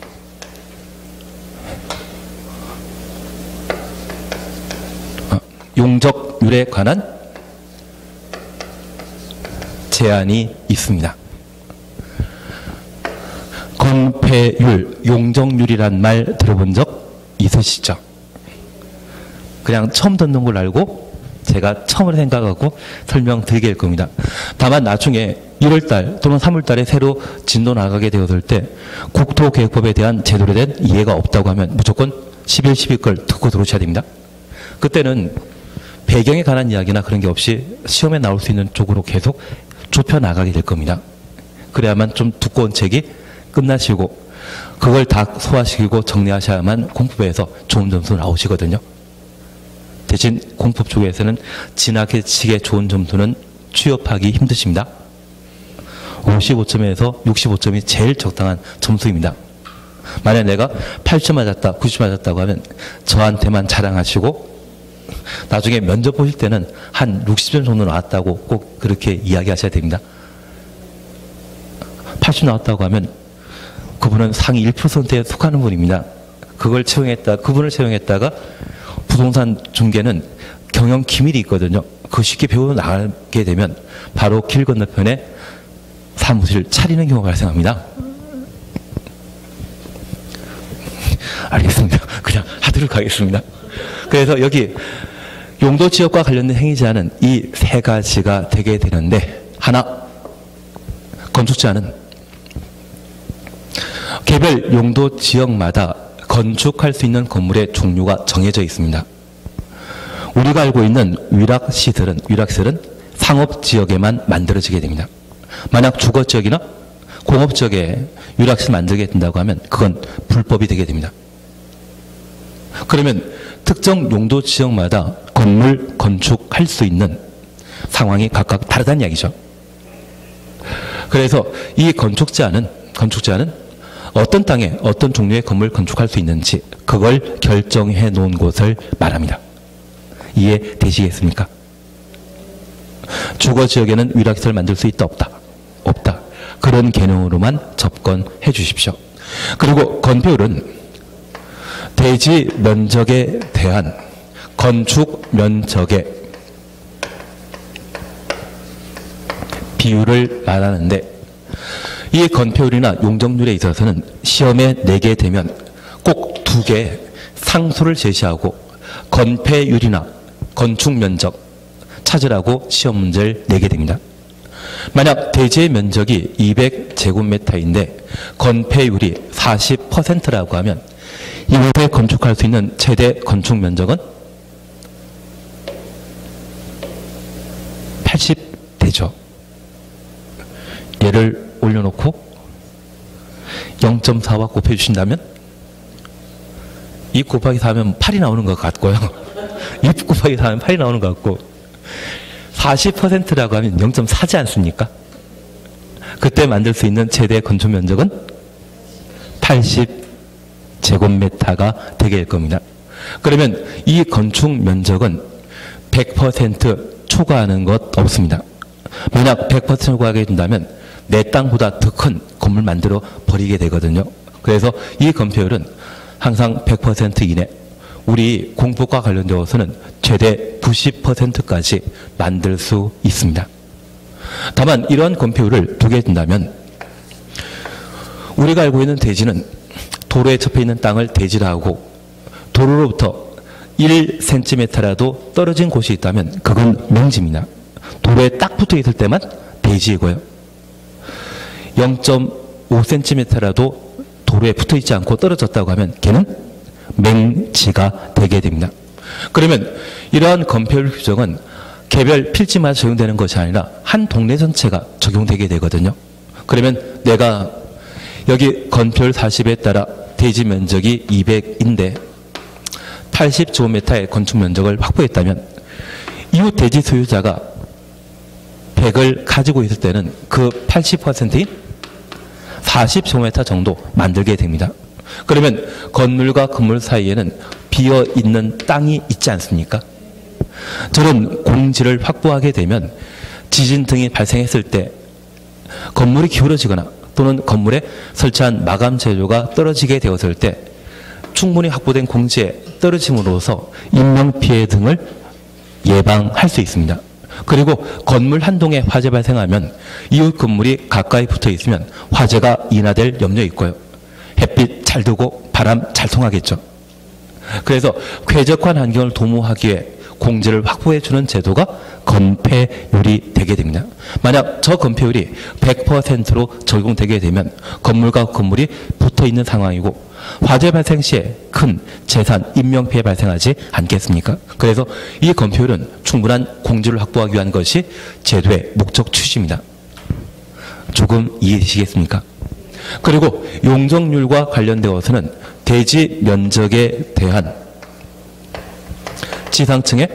용적률에 관한 제한이 있습니다. 건폐율, 용적률이란 말 들어본 적 있으시죠? 그냥 처음 듣는 걸 알고 제가 처음으로 생각하고 설명드리게 될 겁니다. 다만 나중에 1월달 또는 3월달에 새로 진도 나가게 되었을 때 국토계획법에 대한 제대로 된 이해가 없다고 하면 무조건 11, 12걸 듣고 들어오셔야 됩니다. 그때는 배경에 관한 이야기나 그런 게 없이 시험에 나올 수 있는 쪽으로 계속 좁혀 나가게 될 겁니다. 그래야만 좀 두꺼운 책이 끝나시고 그걸 다 소화시키고 정리하셔야만 공법에서 좋은 점수 나오시거든요. 대신 공법 쪽에서는 지나치게 좋은 점수는 취업하기 힘드십니다. 55점에서 65점이 제일 적당한 점수입니다. 만약 내가 80점 맞았다, 90점 맞았다고 하면 저한테만 자랑하시고 나중에 면접 보실 때는 한 60점 정도 나왔다고 꼭 그렇게 이야기하셔야 됩니다. 80 나왔다고 하면 그분은 상위 1%에 속하는 분입니다. 그분을 채용했다가 부동산 중개는 경영 기밀이 있거든요. 그거 쉽게 배워 나가게 되면 바로 길 건너편에 사무실 차리는 경우가 발생합니다. 알겠습니다. 그냥 하도록 하겠습니다. 그래서 여기 용도 지역과 관련된 행위 제한은 이 세 가지가 되게 되는데, 하나, 건축 제한은 개별 용도 지역마다 건축할 수 있는 건물의 종류가 정해져 있습니다. 우리가 알고 있는 위락시설은 상업지역에만 만들어지게 됩니다. 만약 주거지역이나 공업지역에 유락시설 만들게 된다고 하면 그건 불법이 되게 됩니다. 그러면 특정 용도 지역마다 건물 건축할 수 있는 상황이 각각 다르다는 이야기죠. 그래서 이 건축제한은 어떤 땅에 어떤 종류의 건물 건축할 수 있는지 그걸 결정해 놓은 곳을 말합니다. 이해되시겠습니까? 주거지역에는 위락시설 만들 수 있다 없다? 없다. 그런 개념으로만 접근해 주십시오. 그리고 건폐율은 대지 면적에 대한 건축 면적의 비율을 말하는데 이 건폐율이나 용적률에 있어서는 시험에 내게 되면 꼭 두 개의 상수를 제시하고 건폐율이나 건축 면적 찾으라고 시험 문제를 내게 됩니다. 만약 대지의 면적이 200제곱미터인데 건폐율이 40%라고 하면 이곳에 건축할 수 있는 최대 건축 면적은 80대죠. 얘를 올려놓고 0.4와 곱해주신다면 2 곱하기 4하면 8이 나오는 것 같고요. 2 곱하기 4하면 8이 나오는 것 같고 40%라고 하면 0.4지 않습니까? 그때 만들 수 있는 최대 건축 면적은 80제곱미터가 되게 될 겁니다. 그러면 이 건축 면적은 100% 초과하는 것 없습니다. 만약 100% 초과하게 된다면 내 땅보다 더 큰 건물 만들어 버리게 되거든요. 그래서 이 건폐율은 항상 100% 이내, 우리 공법과 관련되어서는 최대 90%까지 만들 수 있습니다. 다만 이러한 건폐율을 두게 된다면 우리가 알고 있는 대지는 도로에 접해 있는 땅을 대지라 하고 도로로부터 1cm라도 떨어진 곳이 있다면 그건 맹지입니다. 도로에 딱 붙어 있을 때만 대지이고요. 0.5cm라도 도로에 붙어 있지 않고 떨어졌다고 하면 걔는 맹지가 되게 됩니다. 그러면 이러한 건폐율 규정은 개별 필지마다 적용되는 것이 아니라 한 동네 전체가 적용되게 되거든요. 그러면 내가 여기 건폐율 40에 따라 대지 면적이 200인데 80제곱미터의 건축 면적을 확보했다면 이웃 대지 소유자가 100을 가지고 있을 때는 그 80%인 40제곱미터 정도 만들게 됩니다. 그러면 건물과 건물 사이에는 비어있는 땅이 있지 않습니까? 저런 공지를 확보하게 되면 지진 등이 발생했을 때 건물이 기울어지거나 또는 건물에 설치한 마감 재료가 떨어지게 되었을 때 충분히 확보된 공지에 떨어짐으로써 인명피해 등을 예방할 수 있습니다. 그리고 건물 한 동에 화재 발생하면 이웃 건물이 가까이 붙어 있으면 화재가 인하될 염려 있고요. 햇빛 잘 들고 바람 잘 통하겠죠. 그래서 쾌적한 환경을 도모하기 위해 공지를 확보해 주는 제도가 건폐율이 되게 됩니다. 만약 저 건폐율이 100%로 적용되게 되면 건물과 건물이 붙어 있는 상황이고 화재 발생 시에 큰 재산, 인명피해 발생하지 않겠습니까? 그래서 이 건폐율은 충분한 공지를 확보하기 위한 것이 제도의 목적 취지입니다. 조금 이해되시겠습니까? 그리고 용적률과 관련되어서는 대지 면적에 대한 지상층의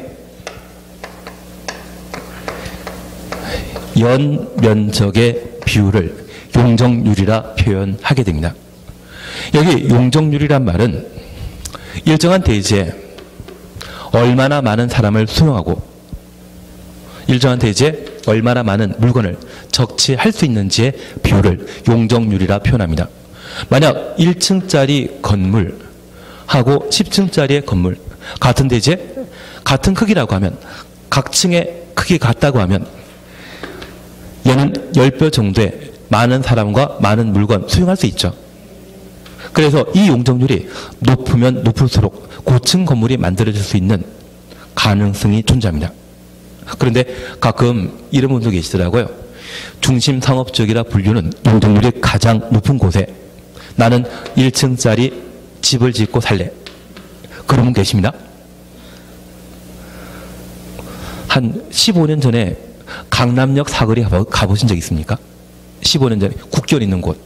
연 면적의 비율을 용적률이라 표현하게 됩니다. 여기 용적률이란 말은 일정한 대지에 얼마나 많은 사람을 수용하고 일정한 대지에 얼마나 많은 물건을 적치할 수 있는지의 비율을 용적률이라 표현합니다. 만약 1층짜리 건물하고 10층짜리의 건물 같은 대지에 같은 크기라고 하면 각 층의 크기 같다고 하면 얘는 10배 정도의 많은 사람과 많은 물건 수용할 수 있죠. 그래서 이 용적률이 높으면 높을수록 고층 건물이 만들어질 수 있는 가능성이 존재합니다. 그런데 가끔 이런 분도 계시더라고요. 중심 상업지역이라 분류는 용적률이 가장 높은 곳에 나는 1층짜리 집을 짓고 살래. 그런 분 계십니다. 한 15년 전에 강남역 사거리 가보신 적 있습니까? 15년 전에 국견 있는 곳.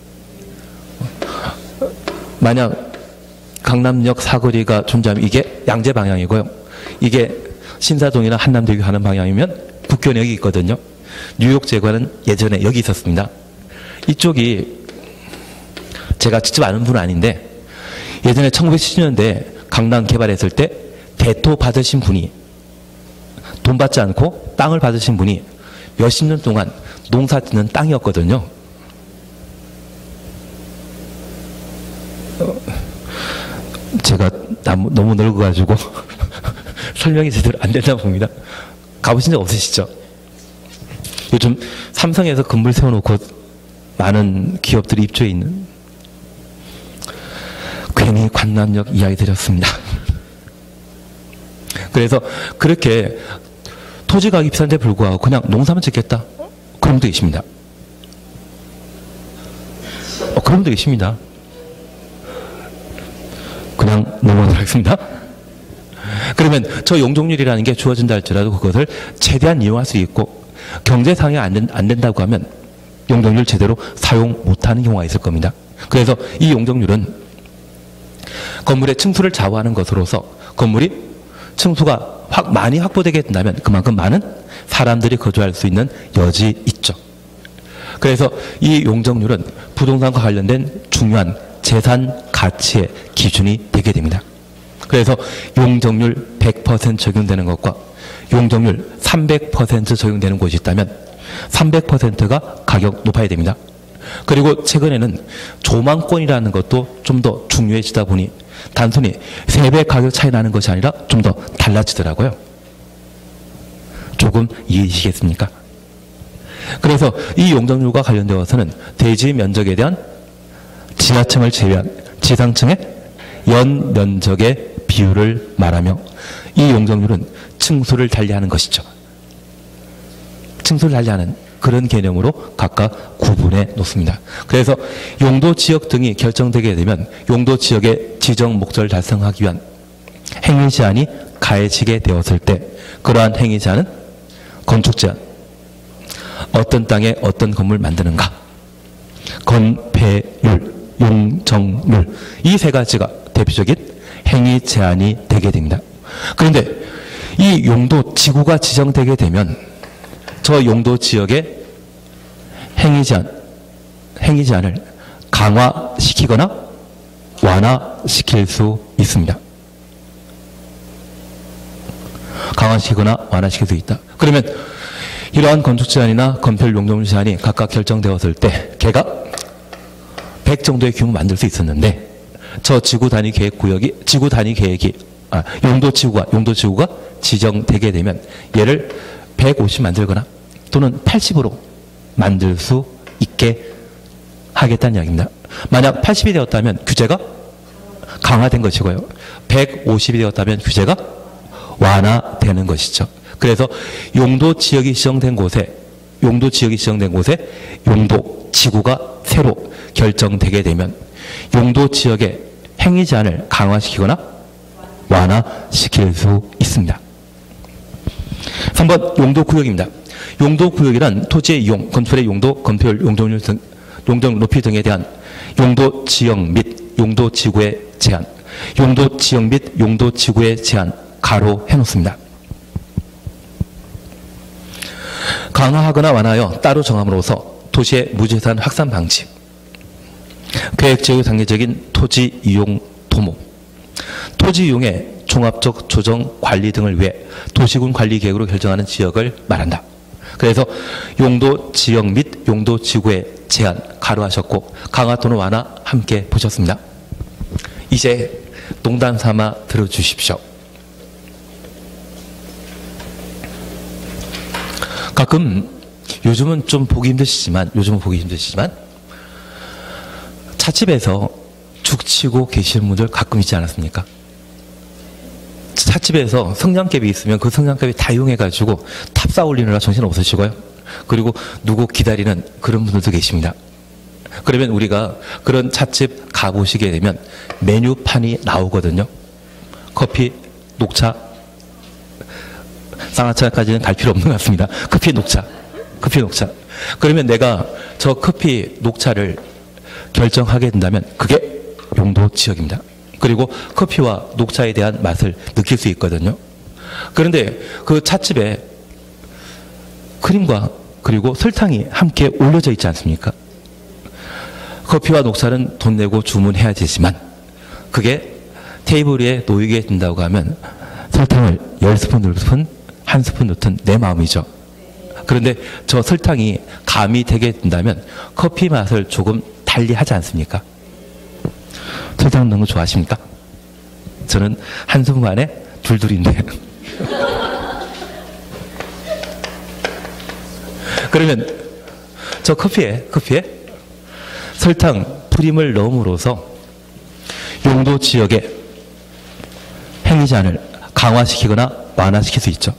만약 강남역 사거리가 존재하면 이게 양재 방향이고요. 이게 신사동이나 한남대교 가는 방향이면 국견역이 있거든요. 뉴욕 제관은 예전에 여기 있었습니다. 이쪽이 제가 직접 아는 분은 아닌데 예전에 1970년대 강남 개발했을 때 대토 받으신 분이 돈 받지 않고 땅을 받으신 분이 몇십 년 동안 농사 짓는 땅이었거든요. 제가 너무 늙어가지고 설명이 제대로 안 되나 봅니다. 가보신 적 없으시죠? 요즘 삼성에서 건물 세워놓고 많은 기업들이 입주해 있는. 괜히 관남역 이야기 드렸습니다. 그래서 그렇게 토지 가격이 비싼데 불구하고 그냥 농사만 짓겠다. 그런 분도 계십니다. 그런 분도 계십니다. 그냥 넘어가도록 하겠습니다. 그러면 저 용적률이라는 게 주어진다 할지라도 그것을 최대한 이용할 수 있고 경제상이 안 된다고 하면 용적률 제대로 사용 못하는 경우가 있을 겁니다. 그래서 이 용적률은 건물의 층수를 좌우하는 것으로서 건물이 층수가 많이 확보되게 된다면 그만큼 많은 사람들이 거주할 수 있는 여지 있죠. 그래서 이 용적률은 부동산과 관련된 중요한 재산 가치의 기준이 되게 됩니다. 그래서 용적률 100% 적용되는 것과 용적률 300% 적용되는 곳이 있다면 300%가 가격 높아야 됩니다. 그리고 최근에는 조망권이라는 것도 좀 더 중요해지다 보니 단순히 3배 가격 차이 나는 것이 아니라 좀 더 달라지더라고요. 조금 이해하시겠습니까? 그래서 이 용적률과 관련되어서는 대지 면적에 대한 지하층을 제외한 지상층의 연 면적의 비율을 말하며 이 용적률은 층수를 달리하는 것이죠. 층수를 달리하는 그런 개념으로 각각 구분해 놓습니다. 그래서 용도 지역 등이 결정되게 되면 용도 지역의 지정 목적을 달성하기 위한 행위 제한이 가해지게 되었을 때 그러한 행위 제한은 건축 제한, 어떤 땅에 어떤 건물 만드는가, 건폐율, 용적률 이 세 가지가 대표적인 행위 제한이 되게 됩니다. 그런데 이 용도 지구가 지정되게 되면 저 용도 지역의 행위 제한을 강화시키거나 완화시킬 수 있습니다. 강화시키거나 완화시킬 수 있다. 그러면 이러한 건축 제한이나 건폐율 용적률 제한이 각각 결정되었을 때 걔가 100 정도의 규모 만들 수 있었는데 저 지구 단위 계획 구역이 용도 지구가 지정되게 되면 얘를 150 만들거나 또는 80으로 만들 수 있게 하겠다는 이야기입니다. 만약 80이 되었다면 규제가 강화된 것이고요. 150이 되었다면 규제가 완화되는 것이죠. 그래서 용도 지역이 지정된 곳에 용도 지구가 새로 결정되게 되면 용도 지역의 행위 제한을 강화시키거나 완화시킬 수 있습니다. 3번 용도구역입니다. 용도구역이란 토지의 이용, 건축의 용도, 건폐율, 용적률 등, 용적 높이 등에 대한 용도 지역 및 용도 지구의 제한, 용도 지역 및 용도 지구의 제한 가로 해놓습니다. 강화하거나 완화하여 따로 정함으로써 도시의 무재산 확산 방지, 계획지역의 단계적인 토지 이용 도모, 토지 이용의 종합적 조정 관리 등을 위해 도시군 관리 계획으로 결정하는 지역을 말한다. 그래서 용도 지역 및 용도 지구의 제한 가로하셨고 강화 또는 완화 함께 보셨습니다. 이제 농담 삼아 들어주십시오. 가끔 요즘은 보기 힘드시지만 찻집에서 죽치고 계시는 분들 가끔 있지 않았습니까? 찻집에서 성냥개비 있으면 그 성냥개비 다 이용해가지고 탑 쌓아 올리느라 정신 없으시고요. 그리고 누구 기다리는 그런 분들도 계십니다. 그러면 우리가 그런 찻집 가보시게 되면 메뉴판이 나오거든요. 커피, 녹차, 쌍화차까지는 갈 필요 없는 것 같습니다. 커피 녹차. 커피 녹차. 그러면 내가 저 커피 녹차를 결정하게 된다면 그게 용도 지역입니다. 그리고 커피와 녹차에 대한 맛을 느낄 수 있거든요. 그런데 그 찻집에 크림과 그리고 설탕이 함께 올려져 있지 않습니까? 커피와 녹차는 돈 내고 주문해야 되지만 그게 테이블 위에 놓이게 된다고 하면 설탕을 10스푼, 10스푼, 1스푼 넣든 내 마음이죠. 그런데 저 설탕이 가미되게 된다면 커피 맛을 조금 달리 하지 않습니까? 설탕 넣는 거 좋아하십니까? 저는 한 스푼 안에 둘둘인데. 그러면 저 커피에 설탕 프림을 넣음으로써 용도 지역의 행위 제한을 강화시키거나 완화시킬 수 있죠.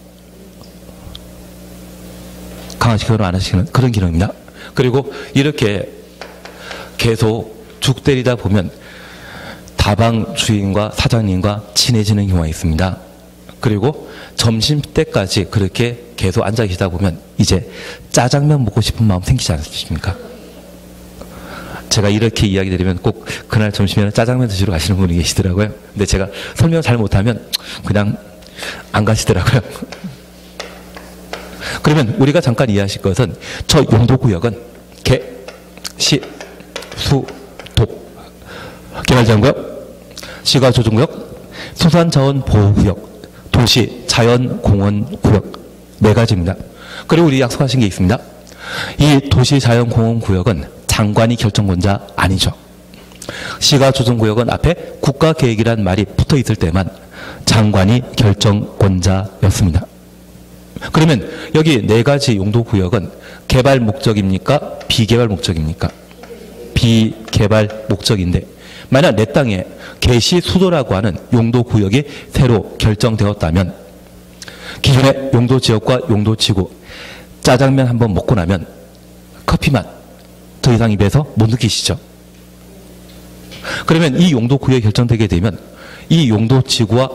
강화시키거나 완화시키는 그런 기능입니다. 그리고 이렇게 계속 죽 때리다 보면 다방 주인과 사장님과 친해지는 경우가 있습니다. 그리고 점심때까지 그렇게 계속 앉아 계시다 보면 이제 짜장면 먹고 싶은 마음 생기지 않으십니까? 제가 이렇게 이야기 드리면 꼭 그날 점심에는 짜장면 드시러 가시는 분이 계시더라고요. 근데 제가 설명 잘 못하면 그냥 안 가시더라고요. 그러면 우리가 잠깐 이해하실 것은 저 용도구역은 개, 시, 수, 독, 개발자원구역, 시가조정구역, 수산자원보호구역, 도시, 자연공원구역 네 가지입니다. 그리고 우리 약속하신 게 있습니다. 이 도시자연공원구역은 장관이 결정권자 아니죠. 시가조정구역은 앞에 국가계획이란 말이 붙어 있을 때만 장관이 결정권자였습니다. 그러면 여기 네 가지 용도구역은 개발 목적입니까? 비개발 목적입니까? 비개발 목적인데 만약 내 땅에 개시 수도라고 하는 용도구역이 새로 결정되었다면 기존의 용도지역과 용도지구 짜장면 한번 먹고 나면 커피맛 더 이상 입에서 못 느끼시죠? 그러면 이 용도구역이 결정되게 되면 이 용도지구와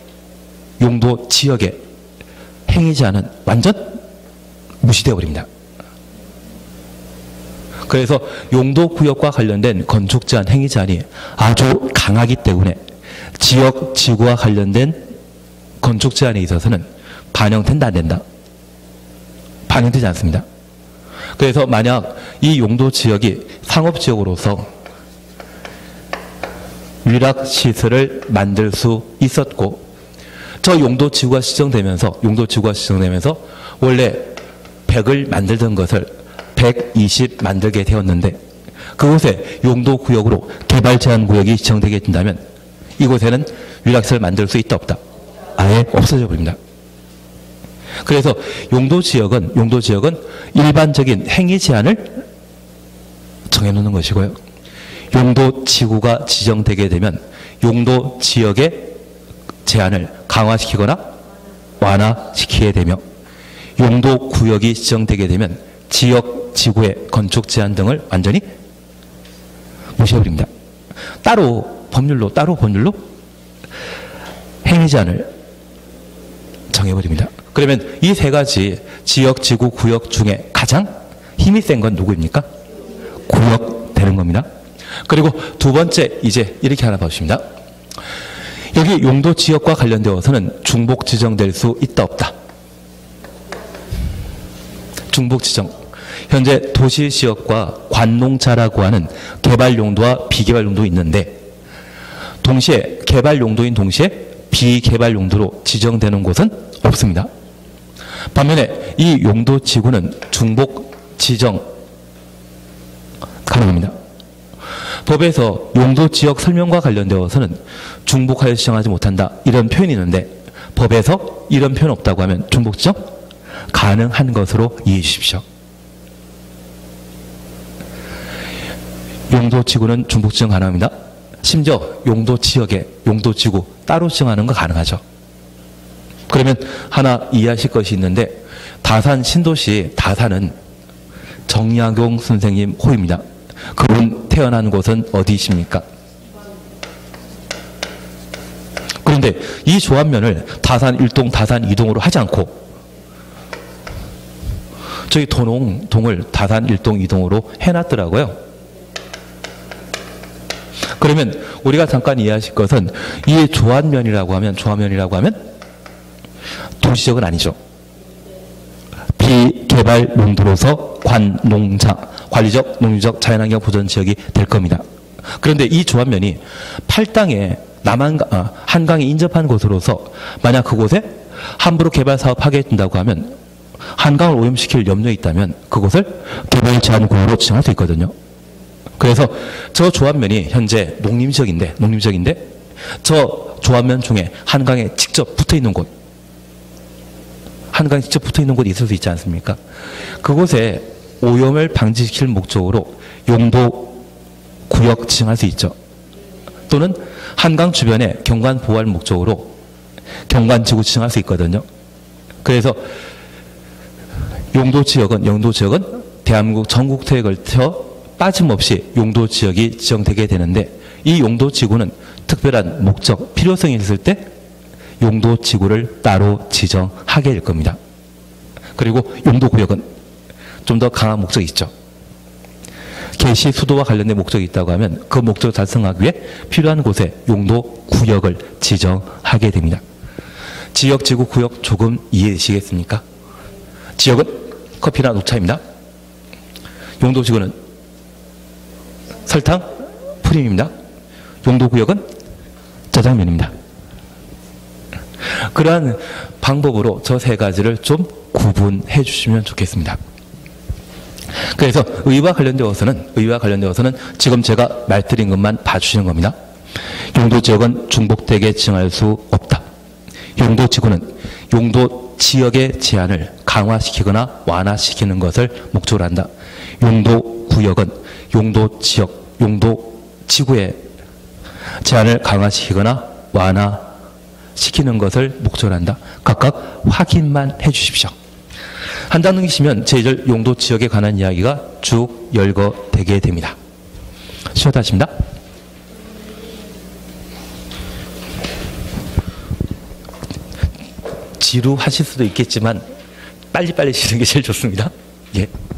용도지역의 행위제한은 완전 무시되어 버립니다. 그래서 용도구역과 관련된 건축제한 행위제한이 아주 강하기 때문에 지역, 지구와 관련된 건축제한에 있어서는 반영된다 안 된다? 반영되지 않습니다. 그래서 만약 이 용도지역이 상업지역으로서 위락시설을 만들 수 있었고 저 용도지구가 지정되면서 원래 100을 만들던 것을 120 만들게 되었는데 그곳에 용도구역으로 개발제한구역이 지정되게 된다면 이곳에는 위락시설을 만들 수 있다 없다? 아예 없어져 버립니다. 그래서 용도지역은 일반적인 행위 제한을 정해놓는 것이고요. 용도지구가 지정되게 되면 용도지역의 제한을 강화시키거나 완화시키게 되며 용도구역이 지정되게 되면 지역, 지구의 건축 제한 등을 완전히 무시해버립니다. 따로 법률로 행위 제한을 정해버립니다. 그러면 이 세 가지 지역, 지구, 구역 중에 가장 힘이 센 건 누구입니까? 구역 되는 겁니다. 그리고 두 번째 이제 이렇게 하나 봐주십니다. 여기 용도 지역과 관련되어서는 중복 지정될 수 있다 없다? 중복 지정. 현재 도시 지역과 관농차라고 하는 개발 용도와 비개발 용도 있는데 동시에 개발 용도인 동시에 비개발 용도로 지정되는 곳은 없습니다. 반면에 이 용도 지구는 중복 지정 가능합니다. 법에서 용도 지역 설명과 관련되어서는 중복하여 지정하지 못한다 이런 표현이 있는데 법에서 이런 표현 없다고 하면 중복 지정 가능한 것으로 이해해 주십시오. 용도 지구는 중복 지정 가능합니다. 심지어 용도 지역에 용도 지구 따로 지정하는 거 가능하죠. 그러면 하나 이해하실 것이 있는데 다산 신도시 다산은 정약용 선생님 호입니다. 그분 태어난 곳은 어디이십니까? 그런데 그런데 이 조합면을 다산 1동, 다산 2동으로 하지 않고 저희 동을 다산 1동, 2동으로 해놨더라고요. 그러면 우리가 잠깐 이해하실 것은 이 조합면이라고 하면 도시적은 아니죠. 비개발 용도로서 관리적, 농림적, 자연환경 보전 지역이 될 겁니다. 그런데 이 조합면이 팔당에 한강에 인접한 곳으로서 만약 그곳에 함부로 개발 사업하게 된다고 하면 한강을 오염시킬 염려에 있다면 그곳을 개발 제한 구역으로 지정할 수 있거든요. 그래서 저 조합면이 현재 농림지역인데 저 조합면 중에 한강에 직접 붙어 있는 곳이 있을 수 있지 않습니까? 그곳에 오염을 방지시킬 목적으로 용도 구역 지정할 수 있죠. 또는 한강 주변에 경관 보호할 목적으로 경관지구 지정할 수 있거든요. 그래서 용도 지역은 대한민국 전국토에 걸쳐 빠짐없이 용도 지역이 지정되게 되는데 이 용도 지구는 특별한 목적, 필요성이 있을 때 용도 지구를 따로 지정하게 될 겁니다. 그리고 용도 구역은 좀 더 강한 목적이 있죠. 개시 수도와 관련된 목적이 있다고 하면 그 목적을 달성하기 위해 필요한 곳에 용도 구역을 지정하게 됩니다. 지역, 지구, 구역 조금 이해되시겠습니까? 지역은 커피나 녹차입니다. 용도 지구는 설탕, 프림입니다. 용도 구역은 짜장면입니다. 그러한 방법으로 저 세 가지를 좀 구분해 주시면 좋겠습니다. 그래서 의와 관련되어서는 지금 제가 말드린 것만 봐주시는 겁니다. 용도 지역은 중복되게 지정할 수 없다. 용도 지구는 용도 지역의 제한을 강화시키거나 완화시키는 것을 목적으로 한다. 용도 구역은 용도 지역, 용도 지구의 제한을 강화시키거나 완화시키는 것을 목적으로 한다. 각각 확인만 해 주십시오. 한 장 넘기시면 제1절 용도 지역에 관한 이야기가 쭉 열거되게 됩니다. 쉬었다 하십니다. 지루하실 수도 있겠지만 빨리빨리 쉬는 게 제일 좋습니다. 예.